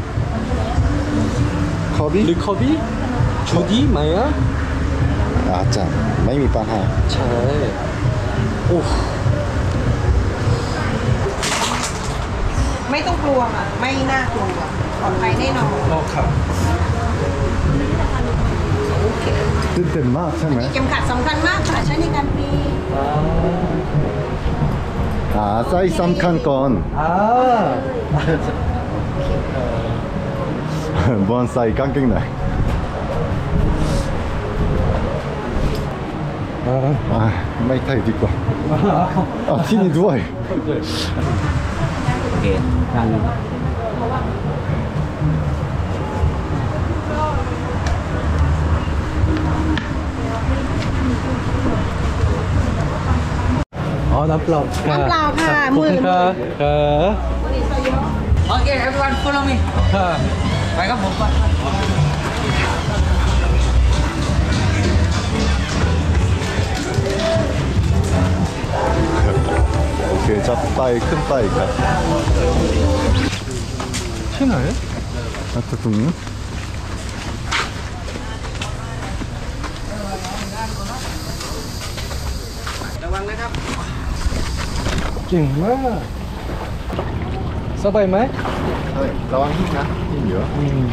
S1: 커비.
S2: 리커비? 주디 마야?
S1: 아, 짠. 마이미 빵하.
S2: 잘. 오.
S6: ไม่ต้องกลัวค่ะ ไม่น่ากลัวปลอดภัยแน่นอน
S2: 어 가.
S1: 뜬뜬 마, 참.
S6: เข็มขัดสำคัญมากค่ะใช้ในการปีน
S1: 아, 사이 삼칸 건.
S2: 아.
S1: 뭔 사이 깡깽날.
S2: 아.
S1: 아, 마이타이 뒷거. 아, 티니 누워이.
S5: โอเคทาง
S2: 어 남플라우.
S6: 남플라우, 가. 물,
S2: 가. 가.
S5: โอเค everyone follow me
S2: 가.
S5: ไปกับผมก่อน
S1: 오케이, 잡바이, 큰 바이가.
S2: 티나요?
S1: 아까 뚱.
S2: 찡마. 써봐이 마이?
S1: 라왕 힘나? 힘이요?
S2: 음.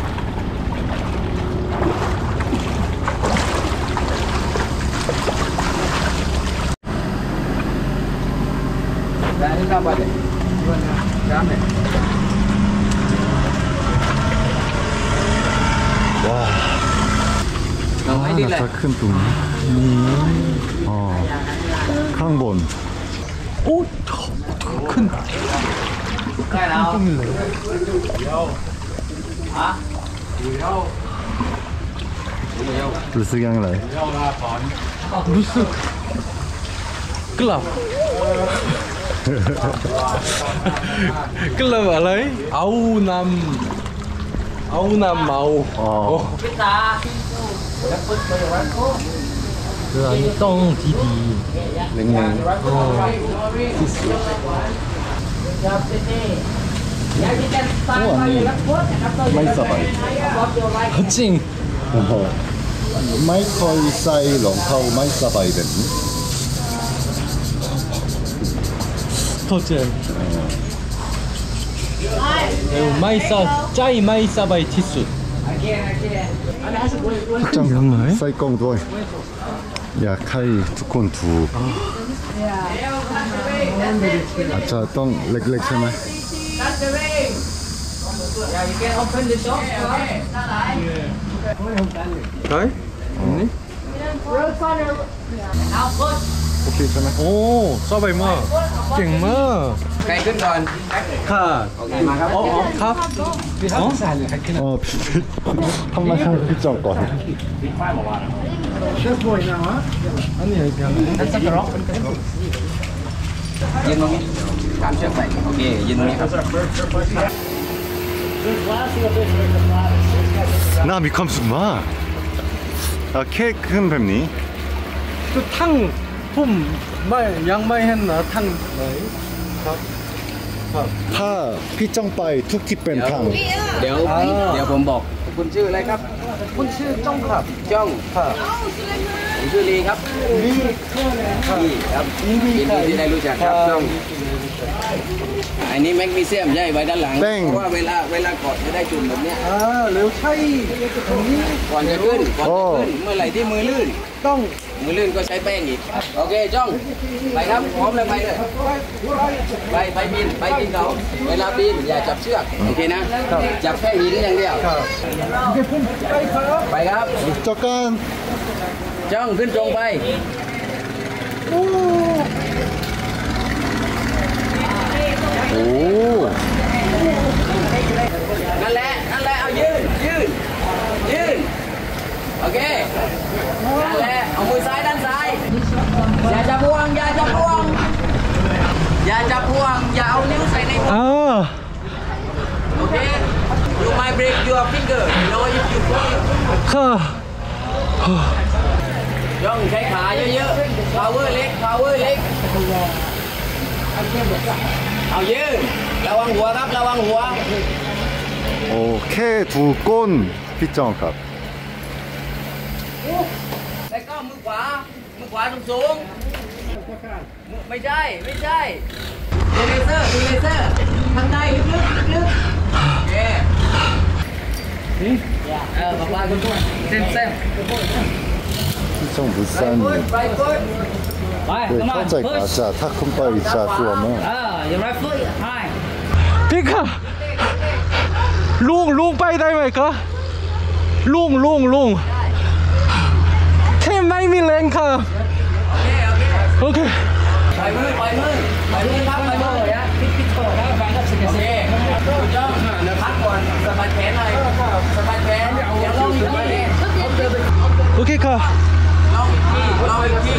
S5: Dari berapa deh? Berapa?
S1: 와.
S5: Không phải đi
S1: 하나
S5: lên.
S1: 큰 뚱. 어. 강본.
S2: 오, 큰.
S5: Cái nào?
S1: 루스경라이.
S2: 무슨 클럽 클럽 알아요? 아우남 아우남 마오
S1: 어.
S2: 그 안에 똥 디디
S1: 냉랭. 오, 아니. 맛있어 봐요.
S2: 찡
S1: 어. ไม่ค่อยใส่รองเท้าไม่สบายแบบนี้
S2: โทษเจนเออไม่สบใจไม่สบายที่สุดจังยังไง
S1: ใส่กล้องด้วยอยากให้ทุกคนถูกอาจจะต้องเล็กๆใช่ไหม
S2: ใช่นี่
S1: โอเคใช่ไหม
S2: โอ้สบายมากเก่งมาก
S4: ใครขึ้นก่อน
S2: ค่ะ
S4: โอเคมาครับ
S2: อ๋อครับอ๋อ
S1: อ๋อพี่ทำไมให้พี่จองก่อน
S2: อันนี้เพียง
S4: นั่นสักกระรอกยืนตรงนี้ตามเชือกใส่โอเคยืนตรงนี้ครับ
S1: น่ามีความสุขมากเค้กขึ้นแบบนี้
S2: คือทั้งผมไม่ยังไม่เห็นนะทั้งไหนครับครับ
S1: ถ้าพี่จ้องไปทุกที่เป็นทาง
S4: เดี๋ยวเดี๋ยวผมบอกคุณชื่ออะไรครับ
S2: คุณชื่อจ้องครับ
S4: จ้อง
S2: ค่ะ
S4: ผมชื่อลีครับลีครับยินดีที่ได้รู้จักครับจ้องอันนี้แมกนีเซียมใช่ไว้ด้านหลังเพราะว่าเวลาเวลากดจะได้จุ่มแบบนี้
S2: อ่าเร็วใช่ตรงนี้
S4: ก่อนจะขึ้นก่อนจะขึ้นเมื่อไหร่ที่มือลื่น
S2: ต้อง
S4: มือลื่นก็ใช้แป้งอีกโอเคจ้องไปครับพร้อมเลยไปเลยไปไปบินไปบินเขาเวลาบินอย่าจับเชือกโอเคนะจับแค่หินอย่างเดียวไปครับ
S1: จอกัน
S4: จ้องขึ้นตรงไป
S1: โอ้
S4: นั่นแหละนั่นแหละเอายืนยืนยืนโอเคนั่นแหละเอามือซ้ายด้านซ้ายอย่าจับพวงอย่าจับพวงอย่าจับพวงอย่าเอานิ้วใส่ในพวง
S2: อ่า
S4: โอเค you might break your finger you know if you fall
S2: ค่ะ
S4: ย่องใช้ขาเยอะๆ power เล็ก power เล็กเอายืนระวังหัวครับระวังหัว
S1: โอเคถูกก้นพี่จ้องครับ
S4: แล้วก็มือขวามือขวาสูงๆไม่ใช่ไม่ใช่ดูเลเซอร์ดูเลเซอร์ข้างในลึกๆลึกๆโอเคเออบอกว่าคุณเส้นเส้น
S1: พี่จ้องบุษานเลยเข้าใจอาจจะถ้าคุณไปจะกลัวมาก
S4: เอออย่าไรฟื้นให้
S2: พี่ค่ะลุงลุงไปได้ไหมคะลุงลุงลุงแค่ไม่มีแรงค่ะโอเค
S4: ปล่อยมือปล่อยมือปล่อยมือครับปล่อยมือเลยนะปิดปิดโซ่ครับแฟนก็สิโอเคคุณจ้องพักก่อนสบายแขนหน่อยสบายแขนเดี๋ยวลองอีกที
S2: โอเคค่ะ
S4: ลองอีกทีลองอีกที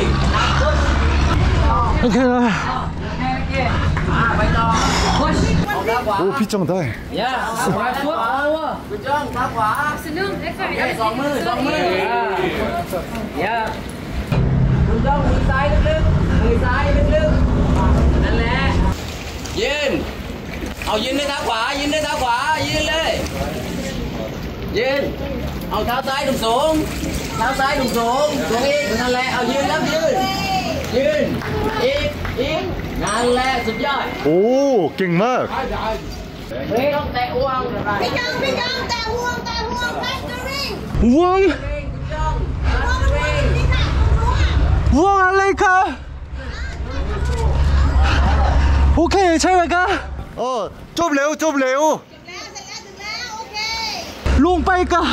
S2: โอเคนะ
S4: ไปต่อเอาเท้าขวา
S1: โอ้พี่จ้องได้
S4: ย่าขวาฟุตเอาคุณจ้องเท้าขวาสองมือสองมือย่าคุณจ้องมือซ้ายลึกๆมือซ้ายลึกๆนั่นแหละยืนเอายืนด้วยเท้าขวายืนด้วยเท้าขวายืนเลยยืนเอาเท้าซ้ายสูงเท้าซ้ายสูงสูงสูงอีกนั่นแหละเอายืนแล้วยืนยืนอีกอีกนั่นแหละสุดยอด
S1: โอ้เก่งมาก
S4: ไม่ต้องแตะห่วง
S6: พี่จ้องพี่จ้องแต่ห่วงแต่ห่วงแฟคทอรี่
S2: วงวงอะไรคะโอเคใช่ไหมคะ
S1: เออจบเร็วจบเร็ว
S6: ถึงแล้วเสร็จแล้วถึงแล้วโอเค
S2: ลุงไปกัน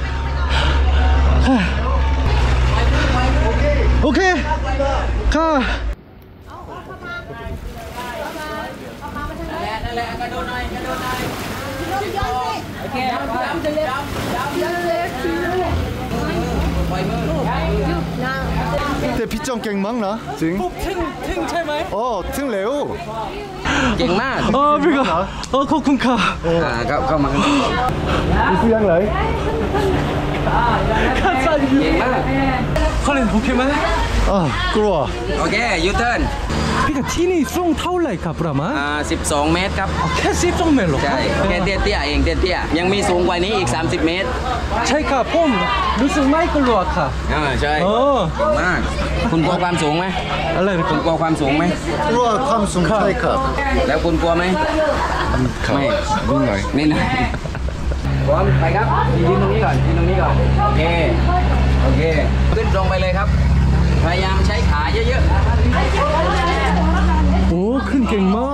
S2: โอเคค่ะ
S4: นั่นแหละกระโดดหน่อยกระโดดหน่อย
S6: ย้อนย้อนสิ
S4: โอเคย้ำย้ำจะเล็บย้ำย้ำเล็บปล่อยมือ
S1: แต่พี่จ้องเก่งมากนะจริง
S2: ปุ๊บทิ้งทิ้งใช่ไหม
S1: อ๋อถึงเร็ว
S4: เก่งมาก
S2: เออพี่ก็เออขอบคุณค่ะ
S4: อ่าเข้าเข้ามา
S1: พี่เสียงเลย
S2: ข้าสั่งอยู่
S4: เก่งมาก
S2: เขาเล่นโอเคไหม
S1: อ่ากลัว
S8: โอเคยูเทิร์น
S2: พี่กับที่นี่ส่งเท่าไหร่ครับประมาณ
S8: อ่าสิบสองเมตรครับ
S2: แค่สิบสองเมตรหรอ
S8: ใช่แค่เตี้ยๆเองเตี้ยๆยังมีสูงกว่านี้อีกสามสิบเมตร
S2: ใช่ค่ะผมรู้สึกไม่กลัวค่ะ
S8: อ่าใช่
S2: เออ
S8: เก่งมากคุณกลัวความสูงไหม
S2: อะไรนะ
S8: คุณกลัวความสูงไหม
S1: กลัวความสูงใช่ครับ
S8: แล้วคุณกลัวไหม
S1: ครับ
S8: ไม่
S1: นิดหน่อย
S8: นี่นะพร้อมไปครับยืนตรงนี้ก่อนยืนตรงนี้ก่อนโอเคโอเคขึ้นตรงไปเลยครับพยายามใช้ขาเยอะ
S2: โอ้ขึ้นเก่งมาก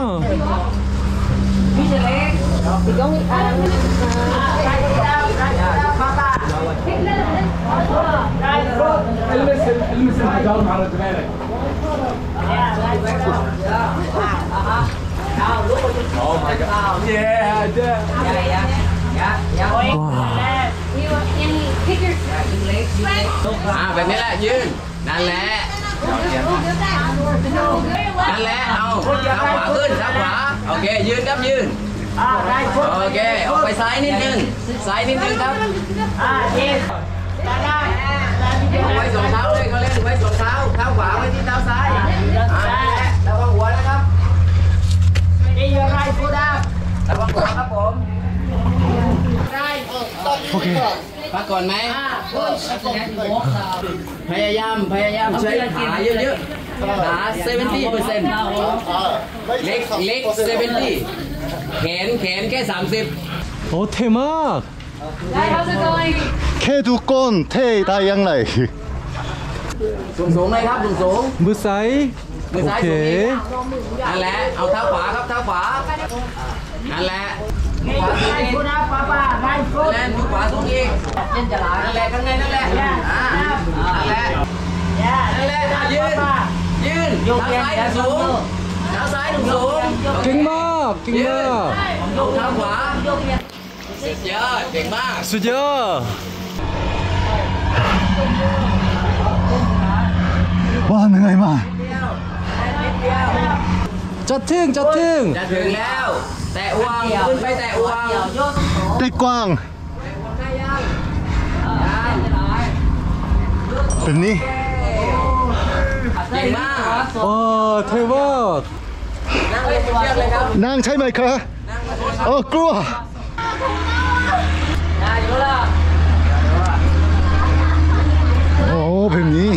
S8: ๆอ่าแบบนี้แหละยืนนั่นแหละนั่นแหละเอาเท้าขวาขึ้นเท้าขวาโอเคยืนครับยืนโอเคออกไปซ้ายนิดนึงซ้ายนิดนึงครับไว้สองเท้าเลยเขาเล่นไว้สองเท้าเท้าขวาไว้ที่เท้าซ้ายระวังหัวนะครับระวังหัวครับผมโอเคพักก่อนไหมพยายามพยายามใช้ขาเยอะๆขาเซเวนตี้เปอร์เซ็นต์เล็กเล็กเซเวนตี้แขนแขนแค่สามสิบ
S2: โอ้เท่มาก
S1: แค่ทุกคนเท่ได้ยังไง
S8: สูงสูงเลยครับสูงสูง
S2: มือซ้าย
S8: มือ
S2: โอ
S8: ซ้าย
S2: เค
S8: สูงอีกนั่นแหละเอาเท้าขวาครับเท้าขวานั่นแหละขวาสูงอีกนั่นแหละมือขวาสูงอีกนั่นแหละข้างในนั่นแหละอ่านั่นแหละนั่นแหละอ่ะยืนยืนเท้าซ้ายสูงเท้าซ้ายสูง
S2: เก่งมากเก่ง
S8: ยื
S2: มาน ก
S8: เอาเท้าขวาสุดยอดเก่งมาก
S2: สุดยอด
S1: ว้าเหนื่อยมาก
S2: จะถึงจะถึง
S8: จะถึงแล้ว แตะอวงขึ้นไปแตะอวง
S1: ได้กว้างเป็นนี่
S8: เก่งมาก
S2: โอ้เท่มาก
S8: นั่งเลยเชือกเลยครับ
S1: นั่งใช่ไหมคะโอ้กลัวโอ้เป็นนี่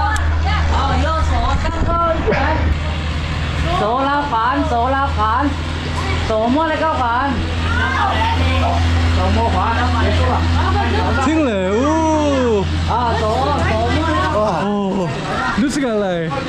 S4: โซลาขานโซลาขานโสมอะไรก็ขานโสมขวา
S2: ถึงแล้ว
S4: อ่าโสโสมอะไรก็
S2: โอ้รู้สึกอะไร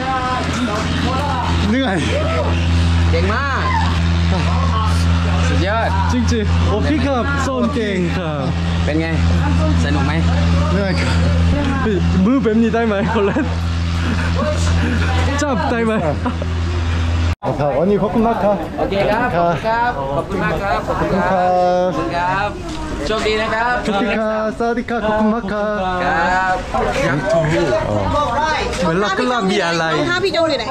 S1: เหนื่อย
S8: เก่งมากสุดยอด
S2: จริงๆโอ้พี่ครับโซนเก่งค่ะ
S8: เป็นไงสนุกไหม
S1: เหนื่อยครับ
S2: มือแบบนี้ได้ไหมคนเล่นจับได้ไหม
S1: ครับวันนี้ขอบคุณมากครับ
S8: โอเคครับขอบคุณครับขอบคุณมากครับขอบคุณครับขอบคุณครับโชคดีนะครับ
S1: สวัสดีครับสวัสดีครับขอบคุณมากครับ
S8: ครับ
S2: เวลากำลังมีอะไร
S6: ถ้าพี่โจอยู่ไหน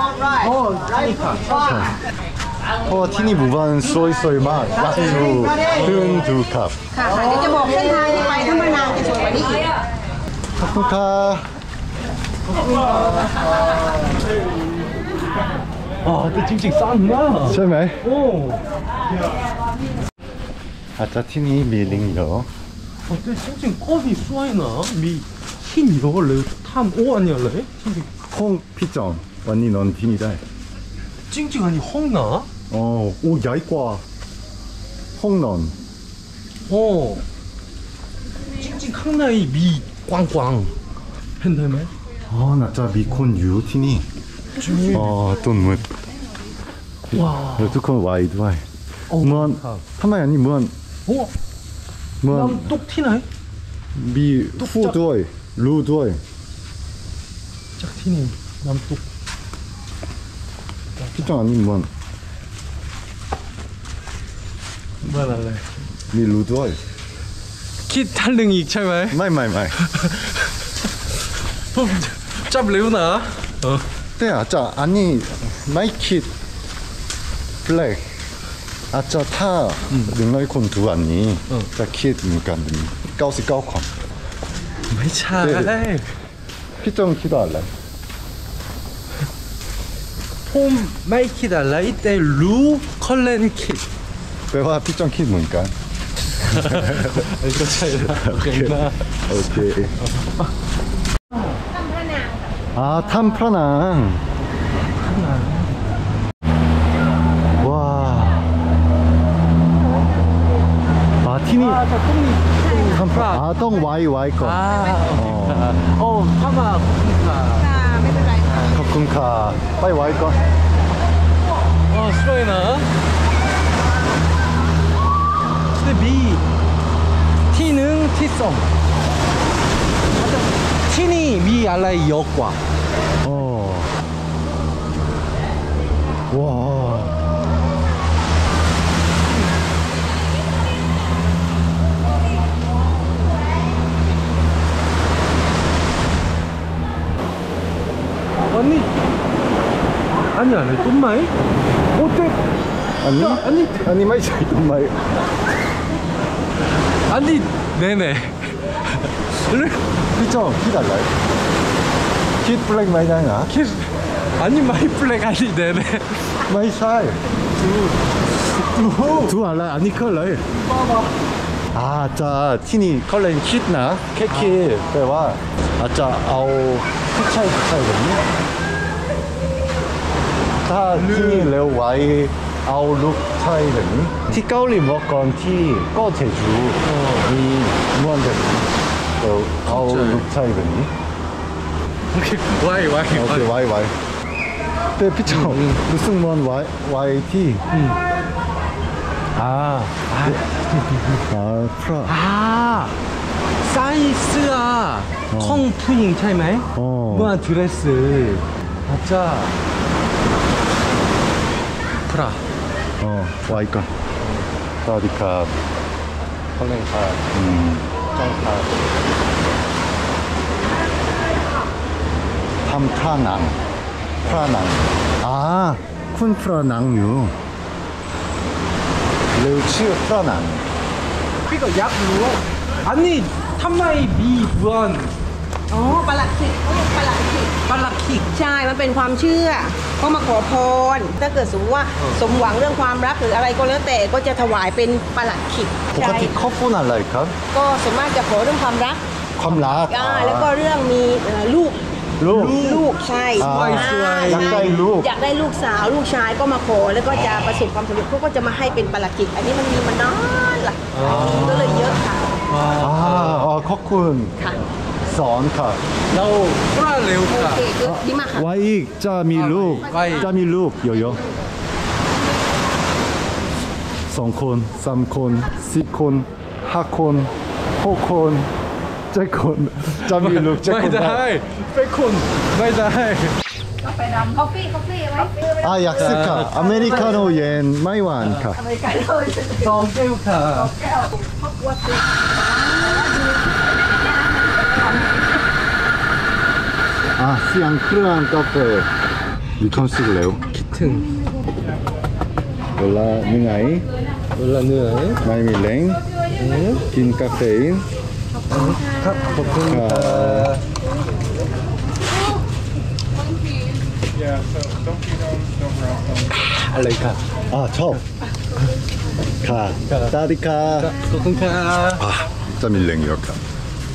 S1: เพราะว่าที่นี่หมู่บ้านสวยๆมากรักดูเดินดูครับ
S6: ค่ะเดี๋ยวจะบอกเส้นทางไปถ้ามันนานจะสวยกว่านี้อีก
S1: ขอบคุณครับ
S2: อ๋อแต่จริงๆสั้นมาก
S1: ใช่ไหม
S2: โอ้
S1: อาจจะที่นี่มีลิงเหรอ
S2: แต่จริงๆก็มีสวยนะมีหินเยอะเลยทำโอ้อันเนี้ยเลยจริง
S1: ห้องพี่จอนวันนี้นอนที่นี่ได้
S2: ๆจริงๆอันนี้ห้องนะ
S1: อ๋อโอ้ใหญ่กว่าห้องนอน
S2: โอ้จริงๆข้างในมีกว้างๆเห็นได้ไหม
S1: อ๋อน่าจะมีคนอยู่ที่นี่อ๋อต้นมืด
S2: ว้าว
S1: แล้วทุกคนไหวด้วย
S2: โอ้
S1: เหมือน
S2: ครับ
S1: ทำไมอันนี้เหมือน
S2: โอ้
S1: เหมือน
S2: น้ำตกที่ไหน
S1: มีฟูด้วยรูด้วย
S2: จากที่นี่น้ำตก
S1: พี่จอนอันนี้เหมือน
S2: เมื่อไรเลย
S1: มีรูด้วย
S2: คิดทันหนึ่งอีกใช่ไหม
S1: ไม่ไม่ไม่
S2: ผมจับเร็วนะเออ
S1: แต่อาจจะอันนี้ไม่คิดแปลกอาจจะถ้าหนึ่งร้อยคนดูอันนี้จะคิดเหมือนกันเก้าสิบเก้าคน
S2: ไม่ใช่
S1: เอ๊ะพี่จงคิดอะไร
S2: ผมไม่คิดอะไรแต่รู้คนเล่นคิด
S1: แปลว่าพี่จงคิดเหมือนกัน
S2: ก็ใช่แล้วโอเคนะ
S1: โอเคอ่าถ้ำพระนางว้าอ่าที่นี่ถ้ำพระอ่าต้องไว้ไว้ก่อน
S2: อ่าโอ้เข้ามาคุณค่ะ
S6: ค่ะไม่เป็นไรค่ะ
S1: ขอบคุณค่ะไปไว้ก่อน
S2: อ๋อสวยนะแต่บีที่หนึ่งที่สองที่นี่มีอะไรเยอะกว่า
S1: โอ้ว้าว
S2: อันนี้อันนี้อะไรต้นไม้โอ้เจ๊
S1: อันนี้
S2: อันนี้
S1: อันนี้ไม่ใช่ต้นไม้
S2: อันนี้เน่เน่
S1: พี่จงคิดอะไรคิดแปลกไหมได้นะ
S2: คิดอันนี้ไม่แปลกอันนี้เน่เน่
S1: ไม่ใช่ดูดูอะไรอันนี้คืออะไรอาจะที่นี่เขาเล่นคิดนะแค่คิดแปลว่าอาจจะเอาไม่ใช่ใช่แบบนี้ถ้าที่นี่เร็วไว้เอาลูกใช่แบบนี้ที่เกาหลีเมื่อก่อนที่ก็เทจูมีม้วนแบบนี้เออเอาลูกใช่แบบนี้
S2: โอเคไว้ไว้
S1: โอเคไว้ไว้แต่พี่จงรู้สึกมันไว้ไว้ที่
S2: อ่า
S1: อ่าพระ
S2: อ่าใส่เสื้อของผู้หญิงใช่ไหม
S1: อ๋อ
S2: เมื่อดเรสอาจจะพระ
S1: อ๋อไว้ก่อนสวัสดีครับ
S2: เขาเล่นค่ะ
S1: อืม
S2: จ้องค่ะ
S1: ทำพระนางพระนางอ่าคุณพระนางอยู่เร็วชื่อพระนาง
S2: พี่ก็อยากรู้อันนี้ทำไมมีเพื่อน
S6: อ๋อประหลัดขิกเขาเรียกประหลัดขิก
S2: ปลักขิก
S6: ใช่ มันเป็นความเชื่อก็มาขอพร ถ้าเกิดสมมติว่าสมหวังเรื่องความรักหรืออะไรก็แล้วแต่ก็จะถวายเป็นประหลัดขิก
S1: ปกติเขาพูดอะไรครับ
S6: ก็ส่วนมากจะขอเรื่องความรัก
S1: ความรัก
S6: อ่าแล้วก็เรื่องมีเอ่อลูก
S1: ลูก
S6: ลูกใช่
S1: อ่า
S6: อ่า
S1: อยากได้ลูก
S6: อยากได้ลูกสาวลูกชายก็มาขอแล้วก็จะประสบความสำเร็จเขาก็จะมาให้เป็นประหลัดขิก อันนี้มันมีมานานละก็เลยเยอะค่ะ
S1: อ่าอ๋อขอบคุณ
S6: ค่ะ
S1: สอนค่ะ
S2: เราพระเร็ว
S6: โอ
S2: ค่ะ
S6: เคคือดีมากค่ะ
S1: ไว้อีกจะมีลูก
S2: ไว้
S1: จะมีลูกเยอะๆสองคนสามคนสี่คนห้าคนหกคนเจ็ดคนจะมีลูกเจ็ด
S2: ไม่
S1: คน
S2: ได้เป็นคนไม่ได้
S6: คอฟฟี่คอฟฟี่ไว้
S1: อ่ะอยากซื้อค่ะอเมริกาโน่เย็นไม่หวานค่ะ
S2: สองแก้วค่ะ
S1: อ่ะเสียงเครื่องกาแฟมีความสุขแล้ว
S2: คิดถึง
S1: เวลาเหนื่อย
S2: เวลาเหนื่อย
S1: ไม่มีแรงกินกาแฟอิน
S2: ครับขอบคุณค่ะ อะไรค่ะ
S1: อ่ะชอบค่ะสวัสดีค่ะ
S2: ขอบคุณค่ะ
S1: อ่ะจะมีแรงเยอะค่ะ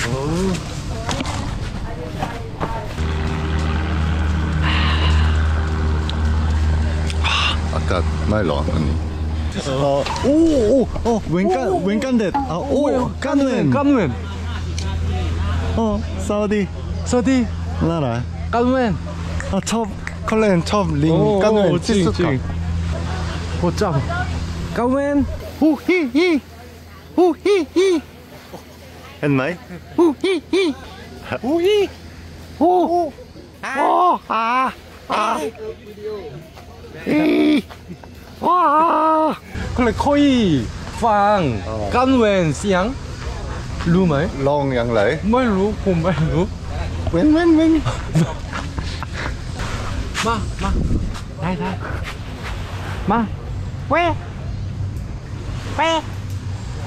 S1: อากาศไม่ร้อนอันนี้어, 오, 오, 어, 웬간, 웬간데, 아, 오, 깐웬,
S2: 깐웬
S1: 어, 사우디,
S2: สวัสดี
S1: 나라,
S2: กันเวน
S1: 아, 첩, 컬렌, 첩, 링, 깐웬,
S2: จริง
S1: 치수카,
S2: โหจับกันเวน
S1: 후히히, 후히히, 했나이? 후히히, 후히, 후, 오, 아, 아, 이, 와.
S2: ก็เลยค่อยฟังกันเวนเสียงรู้ไหม
S1: ลองอย่างไร
S2: ไม่รู้ผมไม่รู้
S1: เว้นเว้นเว้น
S2: มามาได้ได้มาเว้เว้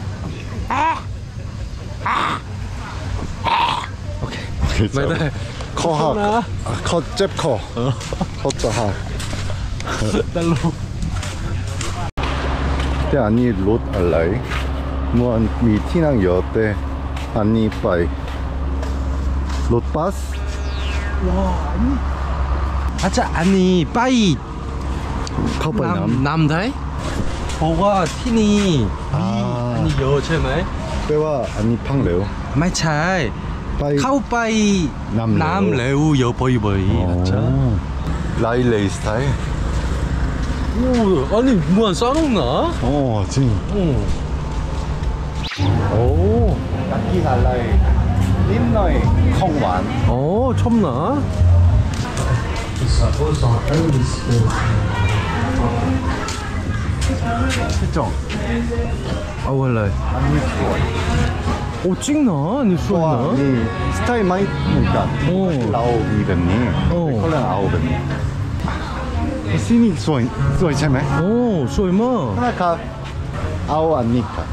S2: โอเคไม่ได้
S1: คอหักคอเจ็บคอคอจะหัก
S2: ตลก
S1: แต่อันนี้รถอะไรมันมีที่นั่งเยอะแต่อันนี้ไปรถบัส
S2: อาจจะอันนี้ไป
S1: เข้าไปน้ำ
S2: น้ำได้เพราะว่าที่นี่มีอันนี้เยอะใช่ไหม
S1: แปลว่าอันนี้พังเร็ว
S2: ไม่ใช่
S1: ไป
S2: เข้าไป
S1: น้ำเร็ว
S2: น้ำเร็วเยอะบ่อยๆอาจจะ
S1: ไลเลสไตล์
S2: โอ้อันนี้เหมือนซานุ่งนะ
S1: โอ้จริง
S2: โอ้
S1: โอ้อยากกินอะไรนิดหน่อยของหวาน
S2: โอ้ชมนะพี่จ่องเอาอะไร
S1: อันนี้สวย
S2: โอ้จริงนะอันนี้ส
S1: เพราะ
S2: วย
S1: ว่า
S2: นะ
S1: นี่สไตล์ไม่เหมือนกัน
S2: โอ้
S1: เรามีแบบนี้
S2: โอ้
S1: แต่เขาเรียกเอาแบบนี้ที่นี่สวยสวยใช่ไหม
S2: โอ้สวยมาก
S1: นะครับเอาอันนี้ครับ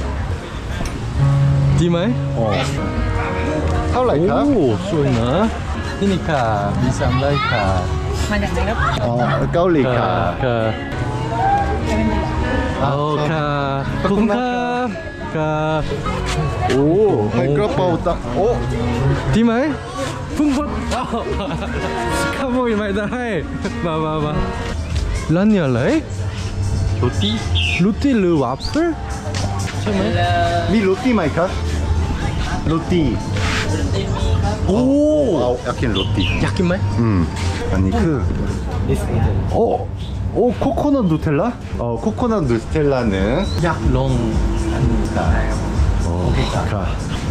S2: ดีไหม
S1: โอ้เท่าไหร่ครับ
S2: โอ้สวยนะที่นี่ค่ะมีสามไร่ค่ะ
S1: อ๋อเกาหลีค่ะ
S2: ค่ะโอ้ค่ะขอบคุณครับค่ะ
S1: โอ้ให้กระเป๋าตังค์โอ้
S2: ดีไหมเพิ่งพดอ้าวขโมยไม่ได้มามามาร้านนี้อะไรโรตีโรตีหรือวาฟเฟิลใช่ไหม
S1: มีโรตีไหมครับโรตี
S2: โอ้
S1: เอาอยากกินโรตี
S2: อยากกินไหม
S1: อืมอันนี้คือโอ้โอ้โคโคนัทนูเทลล่า어โคโคนัทนูเทลล่า는
S2: อยากลองอันนี้ค่ะ
S1: โอ้ค่ะ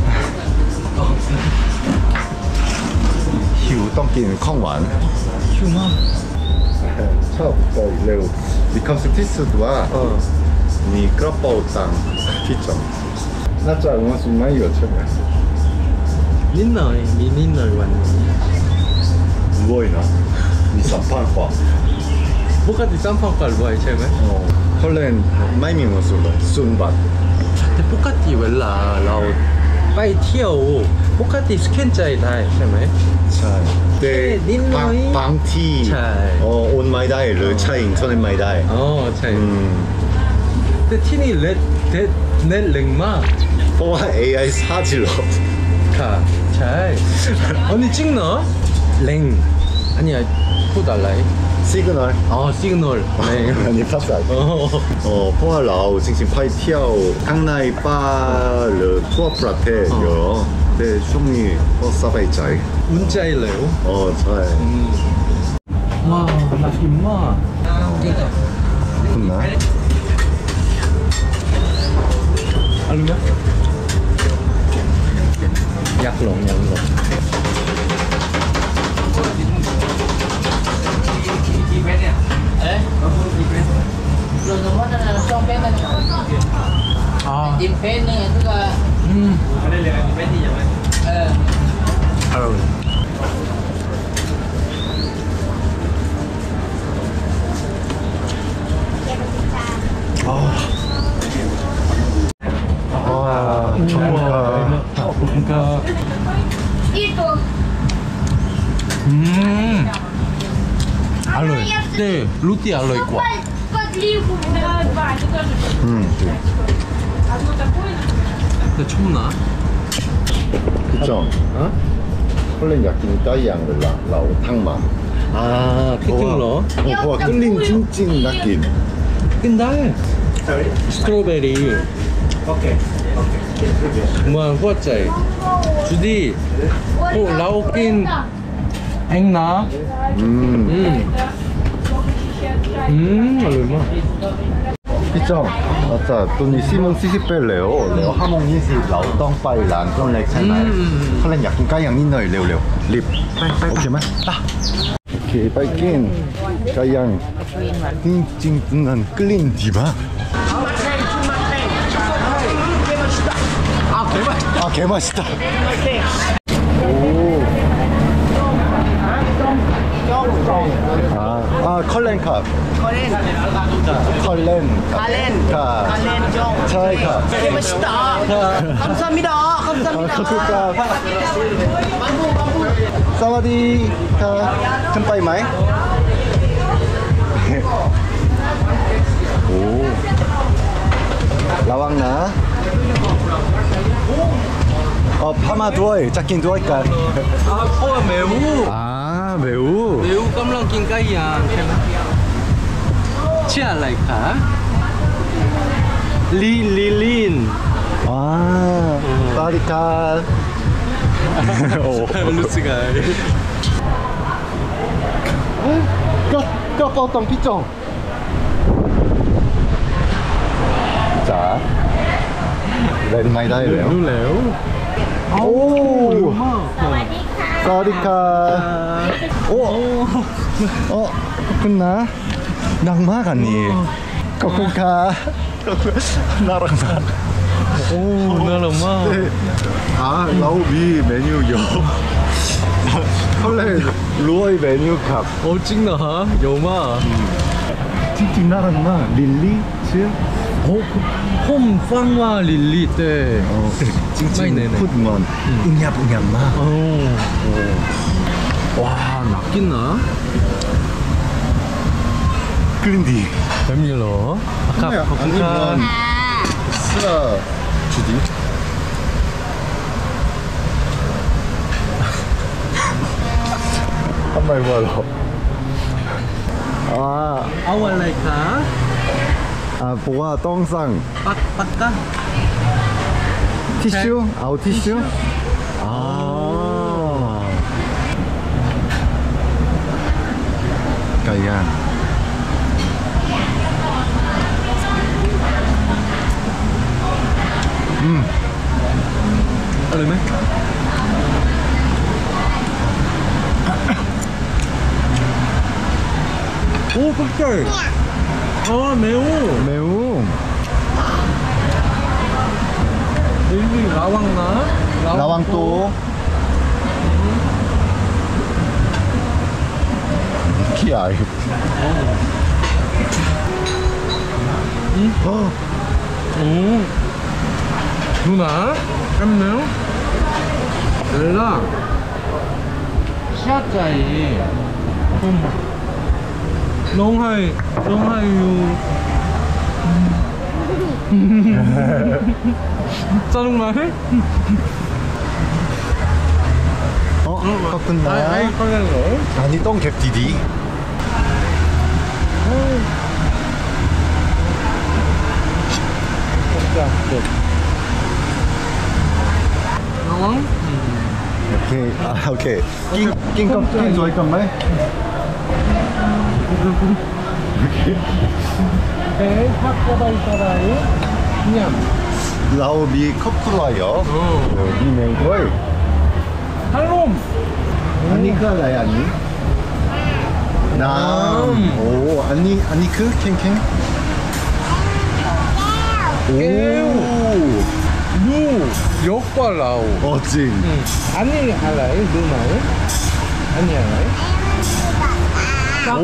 S1: หิวต้องกินของหวาน
S2: ชิวมาก
S1: ชอบไปเร็ว because ที่สุดว่า
S2: เออ
S1: มีกระเป๋าตังค์ที่จองน่าจะเงินสูงไม่เยอะใช่ไหม
S2: นิดหน่อยมีนิดหน่อยวันนี้
S1: รวยนะมีสามพันกว่า
S2: ปกติสามพันกว่าบาทใช่ไหม
S1: อ๋อเขาเล่นไม่มีเงินสูงเลยศูนย์บาท
S2: แต่ปกติเวลาเราไปเที่ยวปกติสแกนจ่ายได้ใช่ไหม
S1: ใช่แต่
S2: นิดหน่อย
S1: บางบางที่
S2: ใช่
S1: อ๋อโอนไม่ได้หรือใช้อินเทอร์เน็ตไม่ได้
S2: อ๋อใช่
S1: อืม
S2: แต่ที่นี่เน็ตเน็ตเน็ตแรงมาก
S1: เพราะว่า เอ ไอ 사질러
S2: ค่ะใช่อันนี้จริงเนาะแรงอันนี้พูดอะไร
S1: 시그널
S2: อ๋อสิกนอลแรง
S1: อันนี้ภาษา
S2: โอ้
S1: อ๋อเพราะว่าเราจริงๆไปเที่ยวข้างในป่าหรือทั่วประเทศเยอะแต่ช่วงนี้ก็สบายใจ
S2: อุ่นใจแล้ว
S1: อ๋อใช่
S2: ว้าวน่ากินมาก
S1: คุณนะ
S2: อะไรนะอยากลองอยากลอง
S8: rồi nó mất là trong bếp này tìm phết này tức là
S2: 음
S8: ờ
S2: 어우
S1: 아 정말
S2: 그러니까 음 알로에 네 루티 알로에 과
S1: 음
S2: 근데 처음 나
S1: 그쵸
S2: 어?
S1: 콜린 야끼니 따이양 라 라오 탕마
S2: 아 피팅러
S1: 어 그거 끓린 찡찡 낚인
S2: 근데 스트로베리 오케이 뭐야 후아짜이 주디 호 라오킨 앵나
S1: 음
S2: 음 음, 얼마?
S1: 그쵸 맞아 또니 시몬 시시벨레오 레오 하몽 니시 라오 똥빠이 란ต้นเล็กใช่ไหม
S2: 음.
S1: เขาเล่นอยากกินไก่ย่างนิดหน่อยเร็วๆรีบโอเคไหมโอเคไปกินไก่ย่างจริงๆนั้นกลิ่นดีมาก
S2: 아 대박
S1: 아 개맛있다 오. 아, 아 컬렌 컵
S8: Korean
S1: 컬렌
S8: Kalen
S1: 컵
S8: Kalen Jong
S1: 차이 컵
S8: Oke 맛있다 감사합니다
S1: 아,
S8: 감사합니다
S1: 커피 컵
S8: bambu bambu
S1: สวัสดีค่ะขึ้นไปไหมโอ้ระวังนะ어 파마도이 짝긴 도이까
S2: 아 코가 매우
S1: 아 매우
S2: 매우 깜랑 낀까이야 치알라이카 리리린
S1: 아 사리카
S2: 루스가
S1: 까 까빠오땅 피정 자 레드마이 다이래요
S2: 놀래요
S1: 오 사리카 오 어 끝나 낙마 같니 거꾸카 나랑
S2: 오 나랑마
S1: 아 라오비 메뉴요 원래 루어이 메뉴 값
S2: 어 찍나 여마
S1: 찡찡 나랑마 릴리 츠
S2: 홈 팡와 릴리 때
S1: 찡찡
S2: 네네.
S1: 푸드먼 응яб 응яб마
S2: 와 낚겠나
S1: 클린디
S2: 뱀일러 아까 거꾸카
S1: 쓰라 주디 한번 해봐라 아,
S2: 아왈라이카
S1: 아 보아 똥상
S2: 빡 빡까
S1: 티슈? 아우 티슈? 아 까이안 음
S2: 어려매 오 빡짤 아 매우
S1: 매우
S2: 여기 라왕나
S1: 라왕또 키아이
S2: 응? 어. 오 누나 깜매우 렐라 시아짜이 좀 롱하이 롱하이유 짜증나 해?
S1: 어? 꺾은다
S2: 아이 꺼내는 거
S1: 아니 똥캡 디디
S2: 나왕?
S1: 오케이 아 오케이 낑 낑껍 낑 좋아할 건가요?
S2: 네, 학과바이사라이 그냥
S1: 라오비 커플라요
S2: 어
S1: 미맹거이
S2: 할롬
S1: 아니카 나야 아니 남오 아니 아니크 캥캥 오
S2: 루 역발라오
S1: 어찡
S2: 응. 아니 알아요? 누나요? 아니 알아요?
S1: 오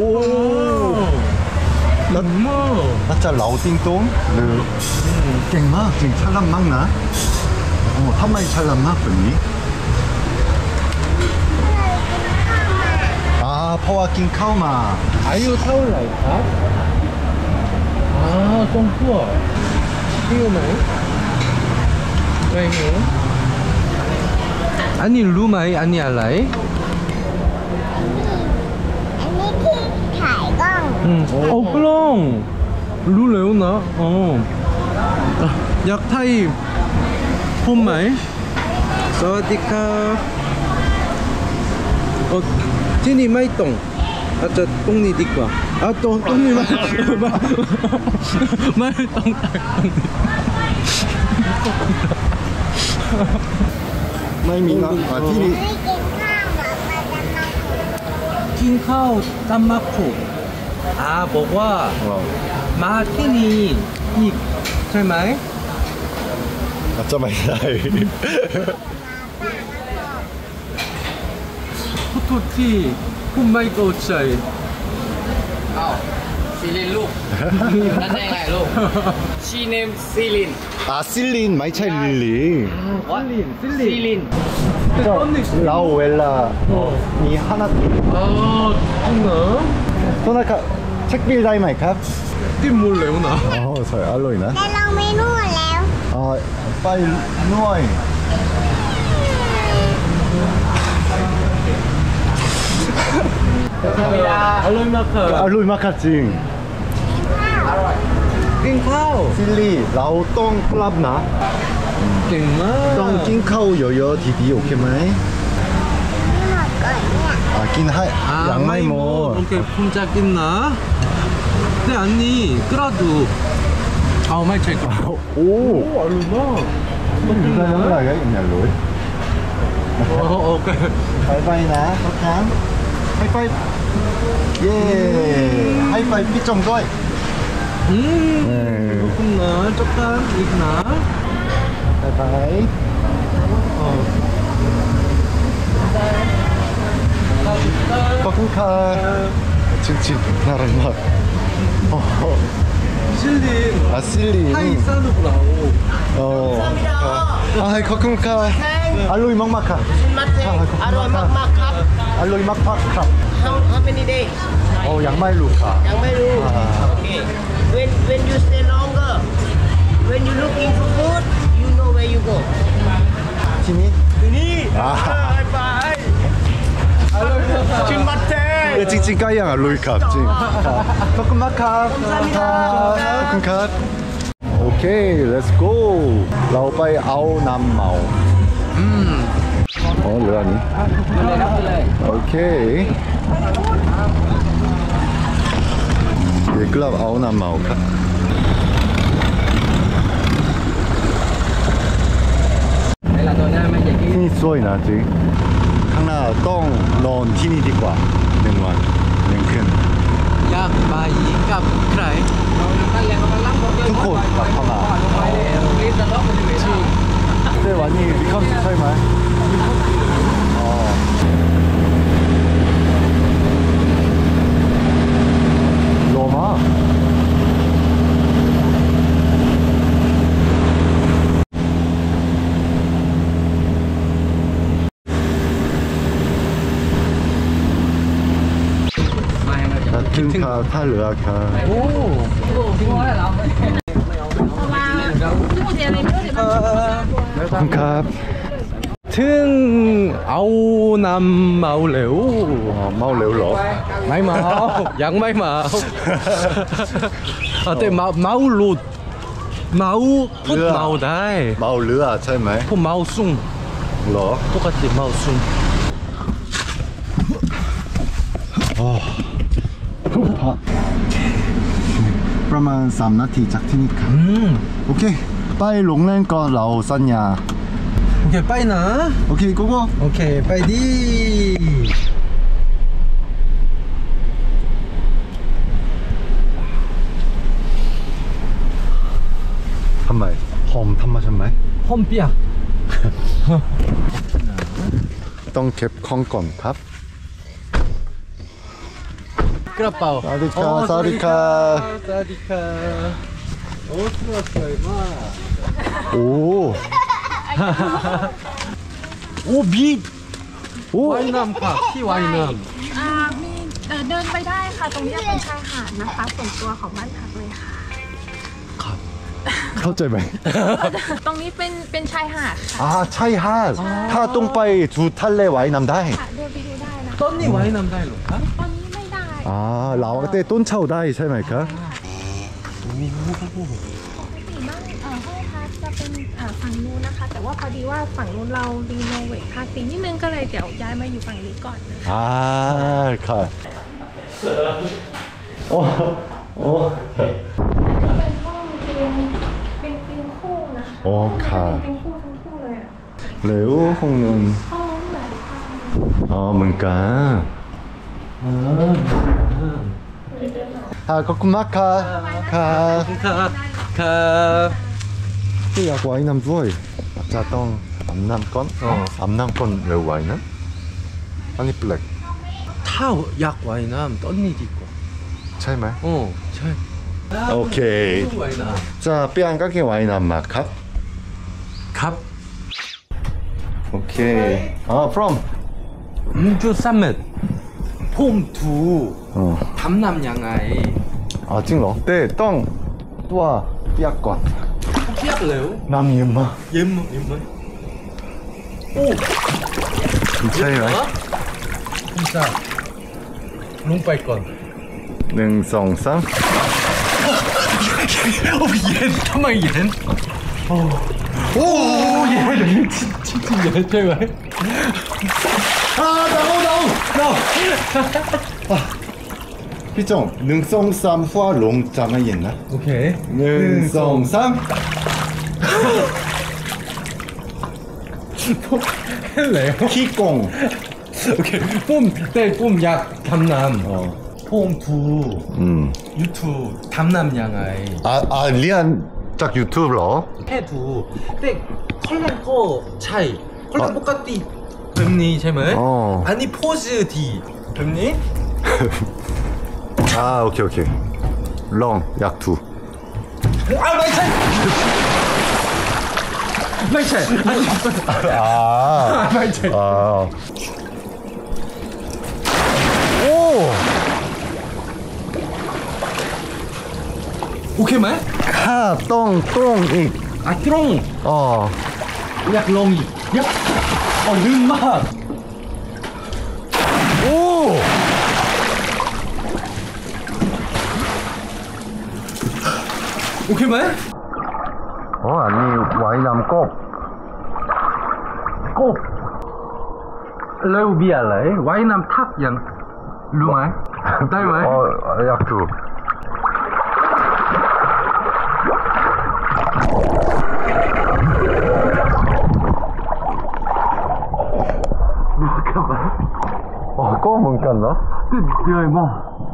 S2: 엄마
S1: 나짜 라오띵똥 르 깽마 찡 찰람 막나 어 한마이 찰람 막 분이 아 퍼와킹 카우마
S2: 아유 타올라이카? 아 똥푸어 튀우마이? 왜요? 아니 루마이 아니 알라이? 응. 어 그럼 루 레오나 어 아, 약타이 폼마이 사와디카 어 티니 마이똥 아짜 똥니 디과 아똥 똥니 마이 마이똥 똥니
S1: ไม่มีนะอ่าที่นี่
S2: กินข้าวตำมะขุอ่าบอกว่า
S1: 어.
S2: มาที่นี่อีกใช่ไหม
S1: 아짜 많이 나이
S2: ทุกที่คุณไม่เข้าใจ
S8: เอาสซีลินลูกนั่นได้ไงลูก She name ซีลิน
S1: 아 실린 마이차이 릴리
S8: What?ซีลิน
S1: 라오웰라 니 하나
S2: 아 정말?
S1: 소나카 책빌 다이마이 캅?
S2: 띠 몰래구나.
S1: 어 서요 알로이나
S3: แต่เราไม่นวดแล้ว
S1: 아 빠이 누아이
S2: 알로이 마카.
S1: 알로이 마카찡 낑카오 실리 라오 똥 클럽나
S2: 깽마.
S1: 똥 낑카오 여여 디디 오케이 마이
S3: ไม่หมดก่อนเนี่ย
S1: 아 낀하
S2: 아,
S1: 양마이 뭐
S2: 이렇게 품짝 있나? 근데 아니 끌어도 아 마이 체크.
S1: 오
S2: 알로마.
S1: 유사형을 하게 있냐 로이
S2: 어 오케이.
S1: 바이바이나 석한 하이파이브 예 하이파이브 삐 정도이
S2: 음.
S1: 네.
S2: 그렇구나. 조금 있나?
S1: 바이바이
S2: 어.
S1: 버튼카 칭칭 나랑 막 어,
S2: 실린.
S1: 아 실리
S2: 하이 사누브라오.
S1: 어 아, 커튼카 알로이 막막카
S8: มาเตอร่อยมากๆครับ
S1: 알로이 막팍카
S8: How how many days
S1: 어 양마이 루카
S8: ยังไม่รู้
S1: อ่า
S8: โอเค when when you stay longer when you looking for food you know where you go
S1: 팀이
S8: นี่
S1: 아
S8: ไปชิมบัตเต้
S1: 예, 찡찡 까이양 알로이캅 찡 커튼마카 커튼카 오케이 렛츠고 라오빠이 아오 남마오 어 르아니 오케이 예 클럽 아오 남마오 카ที่สวยนะจริงข้างหน้าต้องนอนที่นี่ดีกว่าหนึ่งวันหนึ่งคืน
S2: 약 마이 값 크라이.
S1: ทุกคนกลับเข้ามาแต่วันนี้มีความสุขใช่ไหมอ๋อโลมาถึงคาท่าเรือค่ะโอ้ขอบคุณครับ
S2: ถึงเอานำเมาเร็ว
S1: อ๋อเมาเร็วเหรอ
S2: ไม่เมา ยังไม่เมาอ่ะแต่เมาเมาหลุดเมาพูดเมาได้
S1: เมาเรือใช่ไหม
S2: พูดเมาซุ่ง
S1: เหรอ
S2: ปกติเมาซุ่ง
S1: ประมาณสามนาทีจากที่นี่ครับ
S2: อืม
S1: โอเคไปโรงแรมก่อนเราสัญญา
S2: โอเคไปนะ
S1: โอเคโกโก้
S2: โอเคไปดิ
S1: ทำไมหอมธรรมชาติไหม
S2: หอมเปียก
S1: ต้องเก็บของก่อนครับ
S2: กระเป๋า
S1: สวัสดีครับสวัสดีครับ
S2: สวัสดีครับโอ้สวยสวยมาก
S1: โอ้โอ้บีบโอ้
S2: ว่ายน้ำค่ะที่ว่ายน้
S9: อ่ามีเอ่อเดินไปได้ค่ะ ตรงนี้เป็นชายหาดนะคะ ส่วนตัวของบ้านพักเลยค่ะ
S1: เข้าใจไหม
S9: ตรงนี้เป็นเป็นชายหาดค่ะ
S1: อ่าใช่ฮะถ้าต้องไปดูทะเลว่ายน้ำได้
S9: ค่ะเดินไปดูได้นะ
S2: ำต้นนี้ว่ายน้ำได้หรอคะ
S9: ตอนนี้ไม่ได้
S1: อ่าเราแต่ต้นเช่าได้ใช่ไหมครับ
S9: ปกติบ้านเอ่อห้องพักจะเป็นเอ่อฝั่งนู้นนะคะ แต่ว่าพอดีว่าฝั่งนู้นเรารีโนเวทภาคตีนิดนึงก็เลยเดี๋ยวย้ายมาอยู่ฝั่งนี้ก่อนนะคะ
S1: อ่าค่ะโอ้โอ้
S9: เป็นห้องเตียงเป็นเตียงคู่นะคะ
S1: โอ้ค่ะ
S9: เป็นคู่ทั้งคู่เลยอะ
S1: แล้วห้องนึง
S9: ห้องแบบค่ะ
S1: อ๋อเหมือนกันอ่าขอบคุณมากค่ะค่ะ
S2: ครับครับ
S1: ที่อยากว่ายน้ำด้วยจะต้องอาบน้ำก่อนอ๋ออาบน้ำก่อนแล้วว่ายน้ำอันนี้แปลก
S2: ถ้าอยากว่ายน้ำต้นนี้ดีกว่า
S1: ใช่ไหม
S2: โอ้ใช่
S1: โอเค
S2: สวยนะ
S1: จะเปลี่ยนกางเกงว่ายน้ำมาครับ
S2: ครับ
S1: โอเคอ่า from
S2: มุจูซัมเมตผมดู
S1: อ๋อ
S2: ทำนำยังไง
S1: อ่าจริงเหรอแต่ต้องตัวเปียกก่อน
S2: เทียบเร็ว
S1: น้ำเย็นมาก
S2: เย็นมั้ยเย็นมั้ยโอ้
S1: ใช่ไหม
S2: พี่ซ่าลงไปก่อน
S1: หนึ่งสองสาม
S2: โอ้เย็นทำไมเย็นโอ้โอ้เย็นจริงจริงเย็นใช่ไหมอ่าเดาเดาเดา
S1: พี่จงหนึ่งสองสามฟ้าลงจะไม่เย็นนะ
S2: โอเค
S1: หนึ่งสองสาม
S2: แล้ว
S1: ขี้โกง
S2: โอเคผมแต่ผมอยากทำนำ
S1: อ๋อ
S2: ผมดู
S1: อืม
S2: YouTube ทำนำยังไง
S1: อ่าอ่าเรียนจาก YouTube เหรอ
S2: แค่ดูแต่คนละก็ใช่คนละปกติแบบนี้ใช่ไหม
S1: อ๋อ
S2: อันนี้โพสดีแบบนี้
S1: อ่าโอเคโอเคลองอยากดู
S2: อ่าไม่ใช่ไม่ใช่อันนี้
S1: อ่า
S2: ไม่ใช่
S1: อ่าโอ้
S2: โอเคไหม
S1: ข้าต้องตรงอีก
S2: อ่ะตรง
S1: อ๋อ
S2: อยากลงอีกอยากอ๋อลืมมาก
S1: โอ้
S2: โอเคไหม
S1: อ๋ออันนี้ว่ายน้ำกบ
S2: กบแล้วเบียร์อะไรว่ายน้ำทักยังรู้ไหมได้ไหม
S1: อ๋ออยากดูอ๋อก็เหมือนกันนะ
S2: เหนื่อยมาก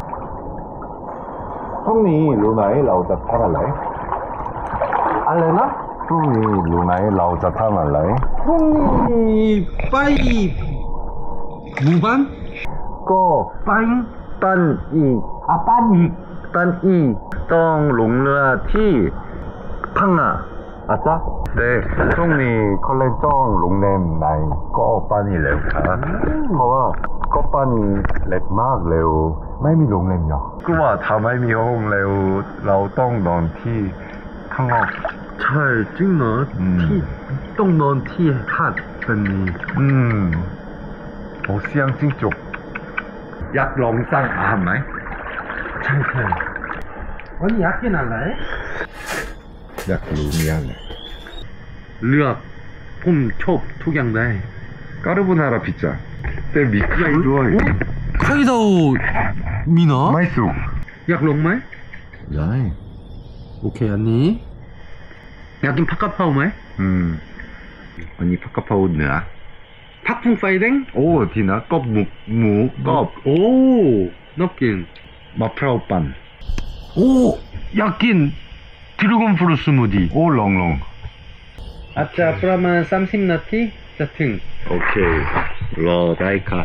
S1: พรุ่งนี้รู้ไหมเราจะทำอะไร
S2: อะไรนะ
S1: พรุ่งนี้รู้ไหมเราจะทำอะไร
S2: พรุ่งนี้ไปหมู่บ้าน
S1: ก็
S2: ไป
S1: ปั้นอีก
S2: อ่ะบ้านอีก
S1: ปั้นอีกต้องลงเรือที่พังงาอาจจะแต่พรุ่งนี้เขาเล่นจ้องโรงแรมไหนก็ปั้นอีกแล้วครับเพราะว่าก็ปั้นเล็กมากเร็วไม่มีโรงแรมหรอกก็ว่าถ้าไม่มีห้องเร็วเราต้องนอนที่ข้างนอก
S2: ใช่จริงเหรอ
S1: อืม
S2: ที่ต้องนอนที่หาดแบบนี้
S1: อืมโอ้เสียงจิ้งจกอยากลองสร้างอาหารไหม
S2: ใช่ใช่วันนี้อยากกินอะไร
S1: อยากรู้มีอะไร
S2: เลือกผมชอบทุกอย่างได้
S1: 까르보나라 피자แต่มีไข่ด้วย
S2: ไข่ดาวมีเนาะ
S1: ไม่สุก
S2: อยากลงไหม
S1: ได้
S2: โอเคอันนี้อยากกินผักกะเพราไหม
S1: อืมอันนี้ผักกะเพราเหนือ
S2: ผักพุงไฟแดง
S1: โอ้ทีนะกบหมูหมูกบ
S2: โอ้น่ากิน
S1: มะพร้าวปั่น
S2: โอ้อยากกินดราก้อนฟรุตสมูทตี้
S1: โอ้ลองลอง
S2: อาจจะประมาณสามสิบนาทีจะถึง
S1: โอเครอได้ค่ะ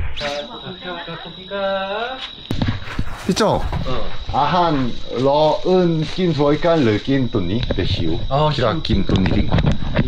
S1: พี่โจอาหารรออื่นกินถ้วยกันหรือกินตัวนี้เดี๋ยวหิวคิดว่ากินตัวนี้ดีกว่า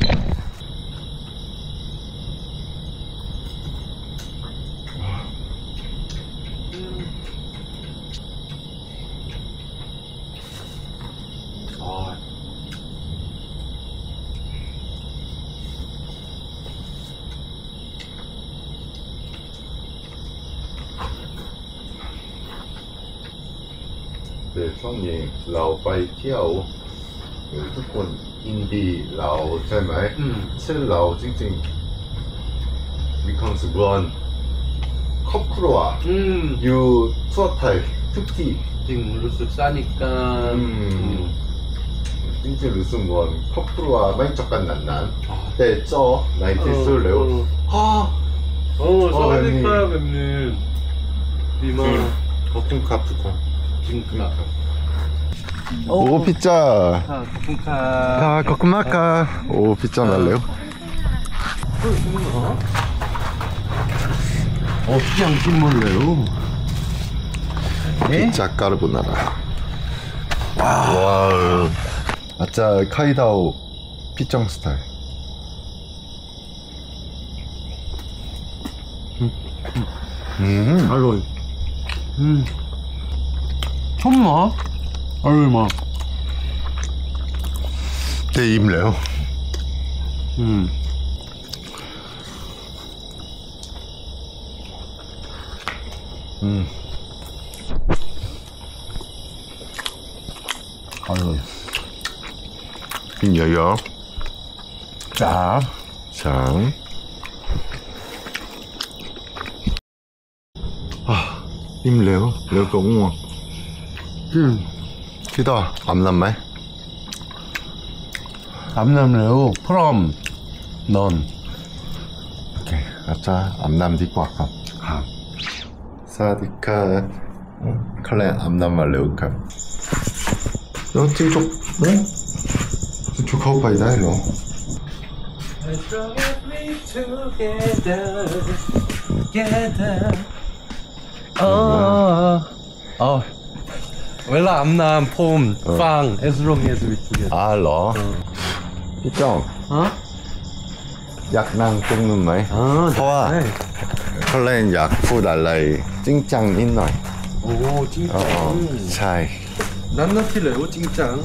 S1: เดี๋ยวช่วงนี้เราไปเที่ยวหรือทุกคนอินดีเราใช่ไหม
S2: อืม
S1: ชื่อเราจริงๆมีความสุขวันครอบครัว
S2: อืม
S1: อยู่ทั่วไทยทุกที่
S2: จริงรู้สึกสนิทกัน
S1: อืมจริงๆรู้สึกว่าครอบครัวไม่จบกันนานๆแต่เจอในที่สุดแล้วฮ่า
S2: โอ้สวัสดีครับแบบนี้ดีมาก
S1: ขอบคุณครับทุกคน
S2: จริงครับ
S1: โอ้พิซซ่า
S2: ขอบคุณครับ
S1: ค่ะขอบคุณมากค่ะโอ้พิซซ่ามาแล้ว
S2: 어, 그냥 찜 몰래요.
S1: 피자 까르보나라 와, 아짜 카이다오 피정 스타일. 음,
S2: 알로이. 음. 처음 나? 알로이 맛.
S1: 내 입래요.
S2: 음.
S1: 음. 알로이. 인여요.
S2: 자.
S1: 자. À, im lều, lều cũng ngon.
S2: Ừ.
S1: Thế to, ẩm lắm mấy.
S2: ẩm lắm lều, from non.
S1: Ok, 아짜 암남 đi qua không?
S2: À.
S1: 사디카, 칼레 암남 말레우 không? Nó chịu chụp đấy. Chụp không phải đây rồi.
S2: 어, 어, 웰라 암남 폼, 빵, as long as we together.
S1: À lọ.พี่จ้อง
S2: 어?
S1: 약 năng tung 눈 mấy?
S2: 아,
S1: 더와.
S2: 네.
S1: 컬렌 약พูดอะไร찡짱นิดหน่อย
S2: 오, 찡짱.
S1: 어, 어, ใช่
S2: 난나틸래요, 찡짱.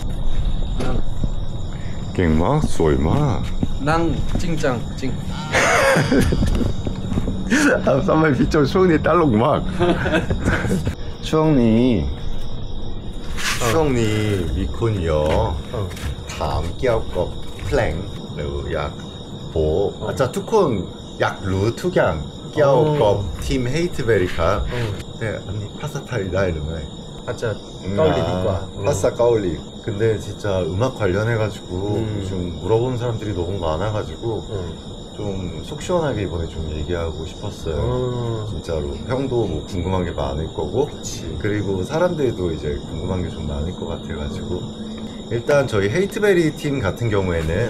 S1: เก่งมากสวยมาก
S2: 낭, 찡짱, 찡.
S1: ทำไมพี่โจช่วงนี้ตลกมาก ช่วงนี้ช่วงนี้มีคนเยอะถามเกี่ยวกับเพลงหรืออยากโหอาจจะทุกคนอยากรู้ทุกอย่างเกี่ยวกับทีมเฮทเบริค่ะแต่อันนี้ภาษาไทยได้หรือไม่
S2: 아짜 까올리 뒷과.
S1: 파사 까올리. 근데 진짜 음악 관련해가지고
S2: 음.
S1: 좀 물어보는 사람들이 너무 많아가지고
S2: 음.
S1: 좀 속 시원하게 이번에 좀 얘기하고 싶었어요.
S2: 음.
S1: 진짜로 형도 뭐 궁금한 게 많을 거고,
S2: 그치.
S1: 그리고 사람들도 이제 궁금한 게 좀 많을 것 같아가지고 일단 저희 헤이트베리 팀 같은 경우에는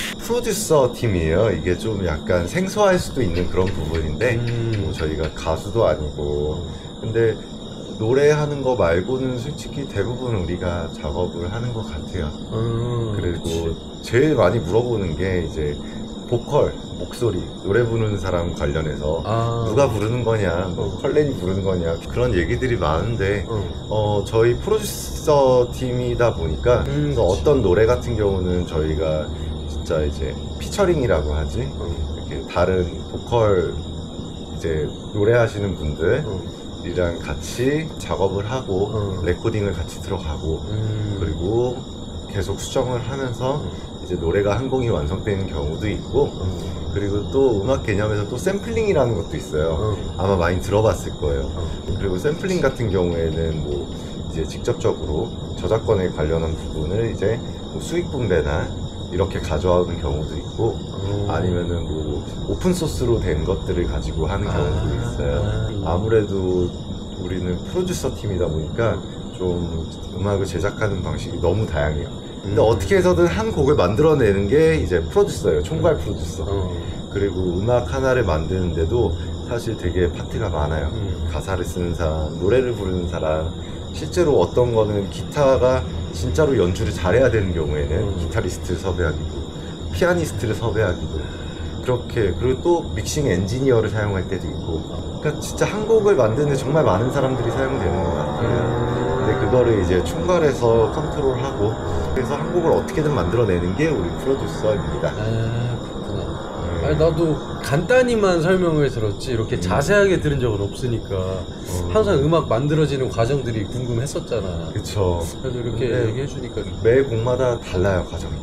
S1: 프로듀서 팀이에요. 이게 좀 약간 생소할 수도 있는 그런 부분인데
S2: 음.
S1: 뭐 저희가 가수도 아니고 근데 노래하는 거 말고는 솔직히 대부분 우리가 작업을 하는 것 같아요.
S2: 음,
S1: 그리고
S2: 그치.
S1: 제일 많이 물어보는 게 이제 보컬, 목소리, 노래 부르는 사람 관련해서
S2: 아.
S1: 누가 부르는 거냐, 뭐 컬렌이 부르는 거냐 그런 얘기들이 많은데
S2: 음.
S1: 어, 저희 프로듀서 팀이다 보니까
S2: 음,
S1: 그래서 어떤 노래 같은 경우는 저희가 진짜 이제 피처링이라고 하지
S2: 음.
S1: 이렇게 다른 보컬 이제 노래하시는 분들
S2: 음.
S1: 이랑 같이 작업을 하고
S2: 음.
S1: 레코딩을 같이 들어가고
S2: 음.
S1: 그리고 계속 수정을 하면서
S2: 음.
S1: 이제 노래가 한 곡이 완성되는 경우도 있고
S2: 음.
S1: 그리고 또 음악 개념에서 또 샘플링이라는 것도 있어요.
S2: 음.
S1: 아마 많이 들어봤을 거예요.
S2: 음.
S1: 그리고 샘플링 같은 경우에는 뭐 이제 직접적으로 저작권에 관련한 부분을 이제 뭐 수익 분배나 이렇게 가져오는 경우도 있고
S2: 음.
S1: 아니면은 뭐 오픈 소스로 된 것들을 가지고 하는 경우도
S2: 아.
S1: 있어요. 아무래도 우리는 프로듀서 팀이다 보니까 좀 음악을 제작하는 방식이 너무 다양해요. 근데
S2: 음.
S1: 어떻게 해서든 한 곡을 만들어내는 게 이제 프로듀서예요. 총괄 프로듀서.
S2: 음.
S1: 그리고 음악 하나를 만드는데도 사실 되게 파트가 많아요.
S2: 음.
S1: 가사를 쓰는 사람, 노래를 부르는 사람, 실제로 어떤 거는 기타가 진짜로 연주를 잘해야 되는 경우에는
S2: 음.
S1: 기타리스트를 섭외하기도 피아니스트를 섭외하기도 그렇게 그리고 또 믹싱 엔지니어를 사용할 때도 있고 그러니까 진짜 한 곡을 만드는데 정말 많은 사람들이 사용되는 것 같아요. 근데 그거를 이제 총괄해서 컨트롤하고 그래서 한 곡을 어떻게든 만들어내는 게 우리 프로듀서입니다.
S2: 아, 그렇구나.
S1: 네.
S2: 아니, 나도 간단히만 설명을 들었지 이렇게 자세하게 들은 적은 없으니까 항상 음악 만들어지는 과정들이 궁금했었잖아.
S1: 그쵸.
S2: 그래도 이렇게
S1: 네.
S2: 얘기해주니까
S1: 매 곡마다 달라요 과정이.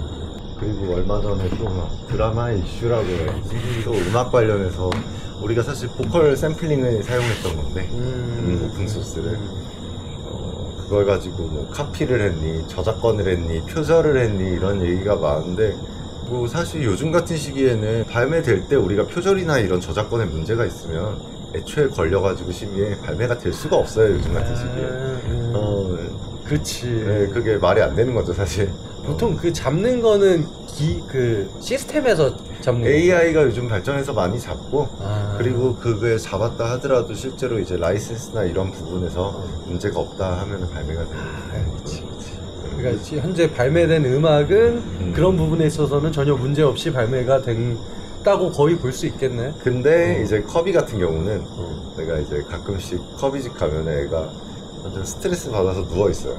S1: 그리고 얼마 전에 또 막 드라마 이슈라고 해야지 또 음악 관련해서 우리가 사실 보컬 샘플링을 사용했던 건데
S2: 음.
S1: 음, 오픈소스를 어, 그걸 가지고 뭐 카피를 했니 저작권을 했니 표절을 했니 이런 얘기가 많은데 뭐 사실 요즘 같은 시기에는 발매될 때 우리가 표절이나 이런 저작권에 문제가 있으면 애초에 걸려가지고 심의에 발매가 될 수가 없어요 요즘 같은 시기에.
S2: 음.
S1: 어,
S2: 그렇지.
S1: 네, 그게 말이 안 되는 거죠 사실.
S2: 보통 그 잡는 거는 기, 그 시스템에서 잡는
S1: 에이아이가 요즘 발전해서 많이 잡고
S2: 아.
S1: 그리고 그게 잡았다 하더라도 실제로 이제 라이센스나 이런 부분에서 문제가 없다 하면 발매가 되는 거예요.
S2: 그치, 그치. 그러니까 현재 발매된 음악은 음. 그런 부분에 있어서는 전혀 문제 없이 발매가 된다고 거의 볼 수 있겠네.
S1: 근데
S2: 어.
S1: 이제 커비 같은 경우는
S2: 어.
S1: 내가 이제 가끔씩 커비 집 가면 애가 완전 스트레스 받아서 누워 있어요.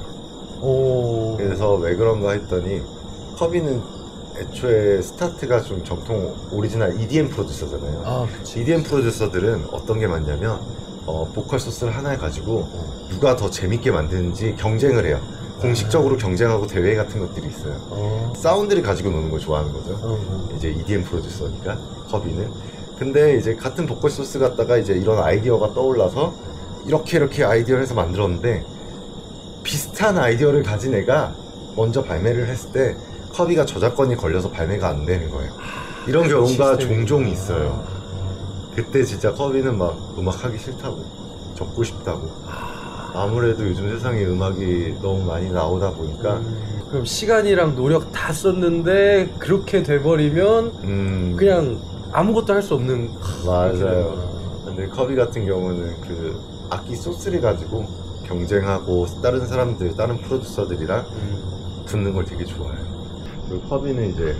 S2: 오.
S1: 그래서 왜 그런가 했더니 커비는 애초에 스타트가 좀 정통 오리지널 이디엠 프로듀서잖아요.
S2: 아, 그치.
S1: 이디엠 프로듀서들은 어떤 게 많냐면 어, 보컬 소스를 하나 가지고 누가 더 재밌게 만드는지 경쟁을 해요. 공식적으로 경쟁하고 대회 같은 것들이 있어요.
S2: 어.
S1: 사운드를 가지고 노는 걸 좋아하는 거죠.
S2: 어.
S1: 이제 이디엠 프로듀서니까 커비는. 근데 이제 같은 보컬 소스 갖다가 이제 이런 아이디어가 떠올라서 이렇게 이렇게 아이디어를 해서 만들었는데 비슷한 아이디어를 가진 애가 먼저 발매를 했을 때 커비가 저작권이 걸려서 발매가 안 되는 거예요. 이런 경우가 종종 있어요. 그때 진짜 커비는 막 음악 하기 싫다고, 접고 싶다고. 아무래도 요즘 세상에 음악이 너무 많이 나오다 보니까
S2: 음, 그럼 시간이랑 노력 다 썼는데 그렇게 돼버리면
S1: 음,
S2: 그냥 아무것도 할 수 없는.
S1: 맞아요. 근데 커비 같은 경우는 그 악기 소스를 가지고 경쟁하고 다른 사람들, 다른 프로듀서들이랑
S2: 음.
S1: 붙는 걸 되게 좋아해요. 그리고 커비는 이제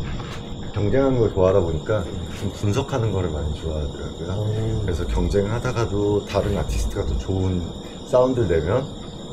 S1: 경쟁하는 걸 좋아하다 보니까 좀 분석하는 거를 많이 좋아하더라고요.
S2: 오.
S1: 그래서 경쟁하다가도 다른 아티스트가 더 좋은 사운드를 내면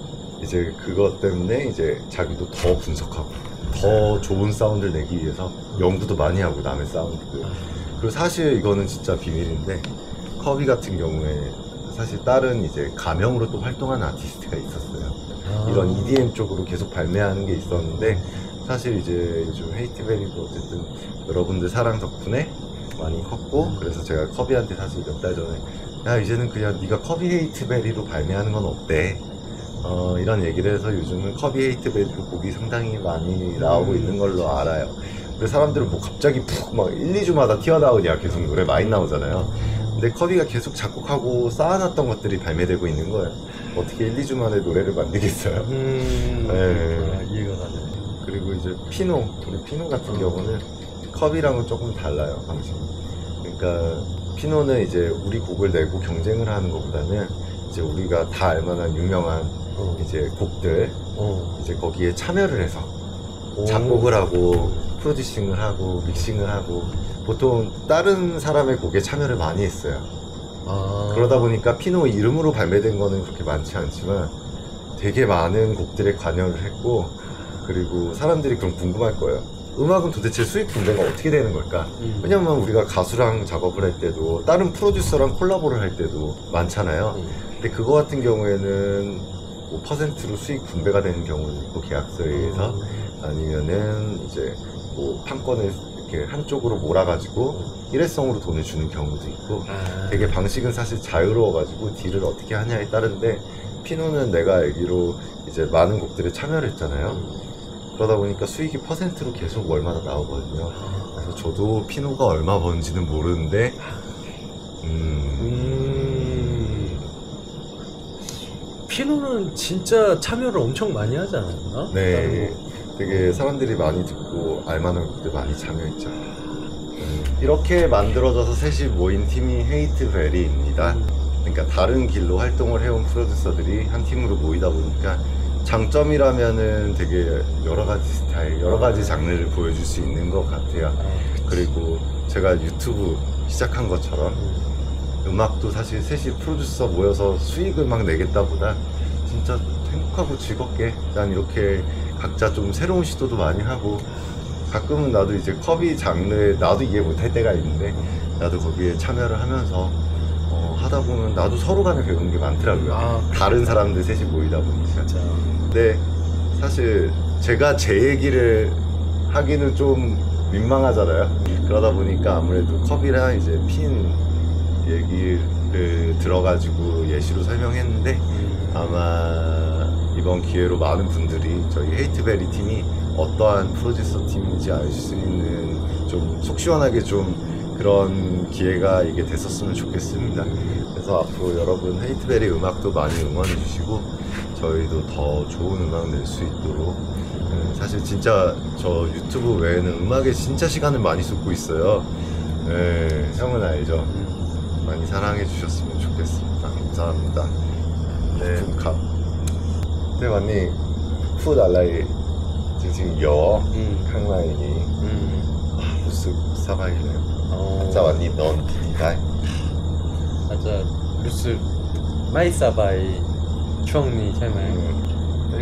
S1: 이제 그것 때문에 이제 자기도 더 분석하고 더 좋은 사운드를 내기 위해서 연구도 많이 하고 남의 사운드들. 그리고 사실 이거는 진짜 비밀인데 커비 같은 경우에 사실 다른 이제 가명으로 또 활동하는 아티스트가 있었어요.
S2: 아.
S1: 이런 이디엠 쪽으로 계속 발매하는 게 있었는데 사실 이제 요즘 헤이트베리도 어쨌든 여러분들 사랑 덕분에 많이 컸고 그래서 제가 커비한테 사실 몇 달 전에 야 이제는 그냥 네가 커비 헤이트베리로 발매하는 건 어때? 어, 이런 얘기를 해서 요즘은 커비 헤이트베리로 곡이 상당히 많이 나오고
S2: 음.
S1: 있는 걸로 알아요. 그래서 사람들은 뭐 갑자기 푹 막 일, 이 주마다 튀어나오냐 계속 노래 많이 나오잖아요. 근데 커비가 계속 작곡하고 쌓아놨던 것들이 발매되고 있는 거예요. 어떻게 일, 이 주 만에 노래를 만들겠어요?
S2: 음.
S1: 네.
S2: 아, 이해가 가네.
S1: 그리고 이제 피노, 우리 피노 같은 경우는 컵이랑은 조금 달라요, 방식이. 그러니까 피노는 이제 우리 곡을 내고 경쟁을 하는 것보다는 이제 우리가 다 알만한 유명한
S2: 어.
S1: 이제 곡들
S2: 어.
S1: 이제 거기에 참여를 해서
S2: 오.
S1: 작곡을 하고 프로듀싱을 하고 믹싱을 하고 보통 다른 사람의 곡에 참여를 많이 했어요.
S2: 아.
S1: 그러다 보니까 피노 이름으로 발매된 거는 그렇게 많지 않지만 되게 많은 곡들에 관여를 했고 그리고 사람들이 그럼 궁금할 거예요. 음악은 도대체 수익 분배가 어떻게 되는 걸까?
S2: 음.
S1: 왜냐면 우리가 가수랑 작업을 할 때도 다른 프로듀서랑 콜라보를 할 때도 많잖아요.
S2: 음.
S1: 근데 그거 같은 경우에는 뭐 퍼센트로 수익 분배가 되는 경우도 있고 계약서에 의해서 아니면은 이제 뭐 판권을 이렇게 한쪽으로 몰아가지고 일회성으로 돈을 주는 경우도 있고
S2: 아.
S1: 되게 방식은 사실 자유로워가지고 딜을 어떻게 하냐에 따른데 피노는 내가 알기로 이제 많은 곡들에 참여를 했잖아요. 그러다 보니까 수익이 퍼센트로 계속 월마다 나오거든요. 그래서 저도 피노가 얼마 버는지는 모르는데 음...
S2: 음... 피노는 진짜 참여를 엄청 많이 하지 않았나?
S1: 네, 되게 사람들이 많이 듣고 알만한 곡들 많이 참여했죠. 음, 이렇게 만들어져서 셋이 모인 팀이 헤이트베리입니다. 그러니까 다른 길로 활동을 해온 프로듀서들이 한 팀으로 모이다 보니까 장점이라면은 되게 여러 가지 스타일, 여러 가지 장르를 보여줄 수 있는 것 같아요. 그리고 제가 유튜브 시작한 것처럼 음악도 사실 셋이 프로듀서 모여서 수익을 막 내겠다 보다 진짜 행복하고 즐겁게 난 이렇게 각자 좀 새로운 시도도 많이 하고 가끔은 나도 이제 커비 장르에 나도 이해 못할 때가 있는데 나도 거기에 참여를 하면서 어, 하다 보면 나도 서로 간에 배우는 게 많더라고요.
S2: 아,
S1: 다른 사람들 셋이 모이다 보니까. 근데 사실 제가 제 얘기를 하기는 좀 민망하잖아요. 그러다 보니까 아무래도 컵이랑 이제 핀 얘기를 들어가지고 예시로 설명했는데 아마 이번 기회로 많은 분들이 저희 헤이트베리 팀이 어떠한 프로듀서 팀인지 알 수 있는 좀 속 시원하게 좀 그런 기회가 이게 됐었으면 좋겠습니다. 그래서 앞으로 여러분 헤이트베리 음악도 많이 응원해 주시고 저희도 더 좋은 음악 낼 수 있도록 네, 사실 진짜 저 유튜브 외에는 음악에 진짜 시간을 많이 쏟고 있어요. 네, 형은 알죠? 많이 사랑해 주셨으면 좋겠습니다. 감사합니다. 네, 컵. 네, 완니 푸드 알라이 지금 여 캉라이니 루스 사바이네요. 아짜 완니 넌 디다이.
S2: 아자 루스ไม่สบายช่วงนี้ใช่ไหม
S1: 네,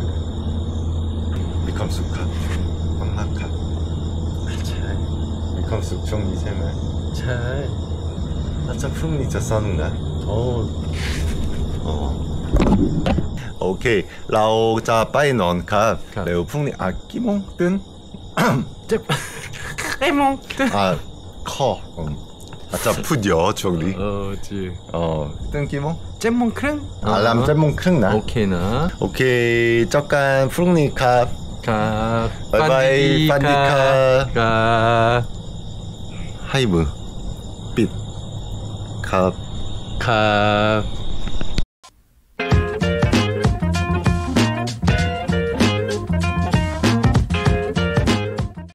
S1: 미컴숙 컵, 엄마 컵. 잘. 미컴숙 종이 세면 잘. 아짜 푸릉니 저 써는가?
S2: 어.
S1: 어. 오케이. 라오 자 빠이 넌 컵. 레오 푸릉니 아 끼몽 뜬.
S2: 끼몽 뜬.
S1: 아 커. 음. 아짜 푸디어 종리.
S2: 어, 지.
S1: 어, 뜬 끼몽?
S2: 잼몽 크릉?
S1: 알람 잼몽 크릉 나.
S2: 오케이나.
S1: 오케이. 쩍간 푸릉니 컵.
S2: 가.
S1: 바이바이. 반디카.
S2: 가.
S1: 하이브. 빛. 컵.
S2: 가.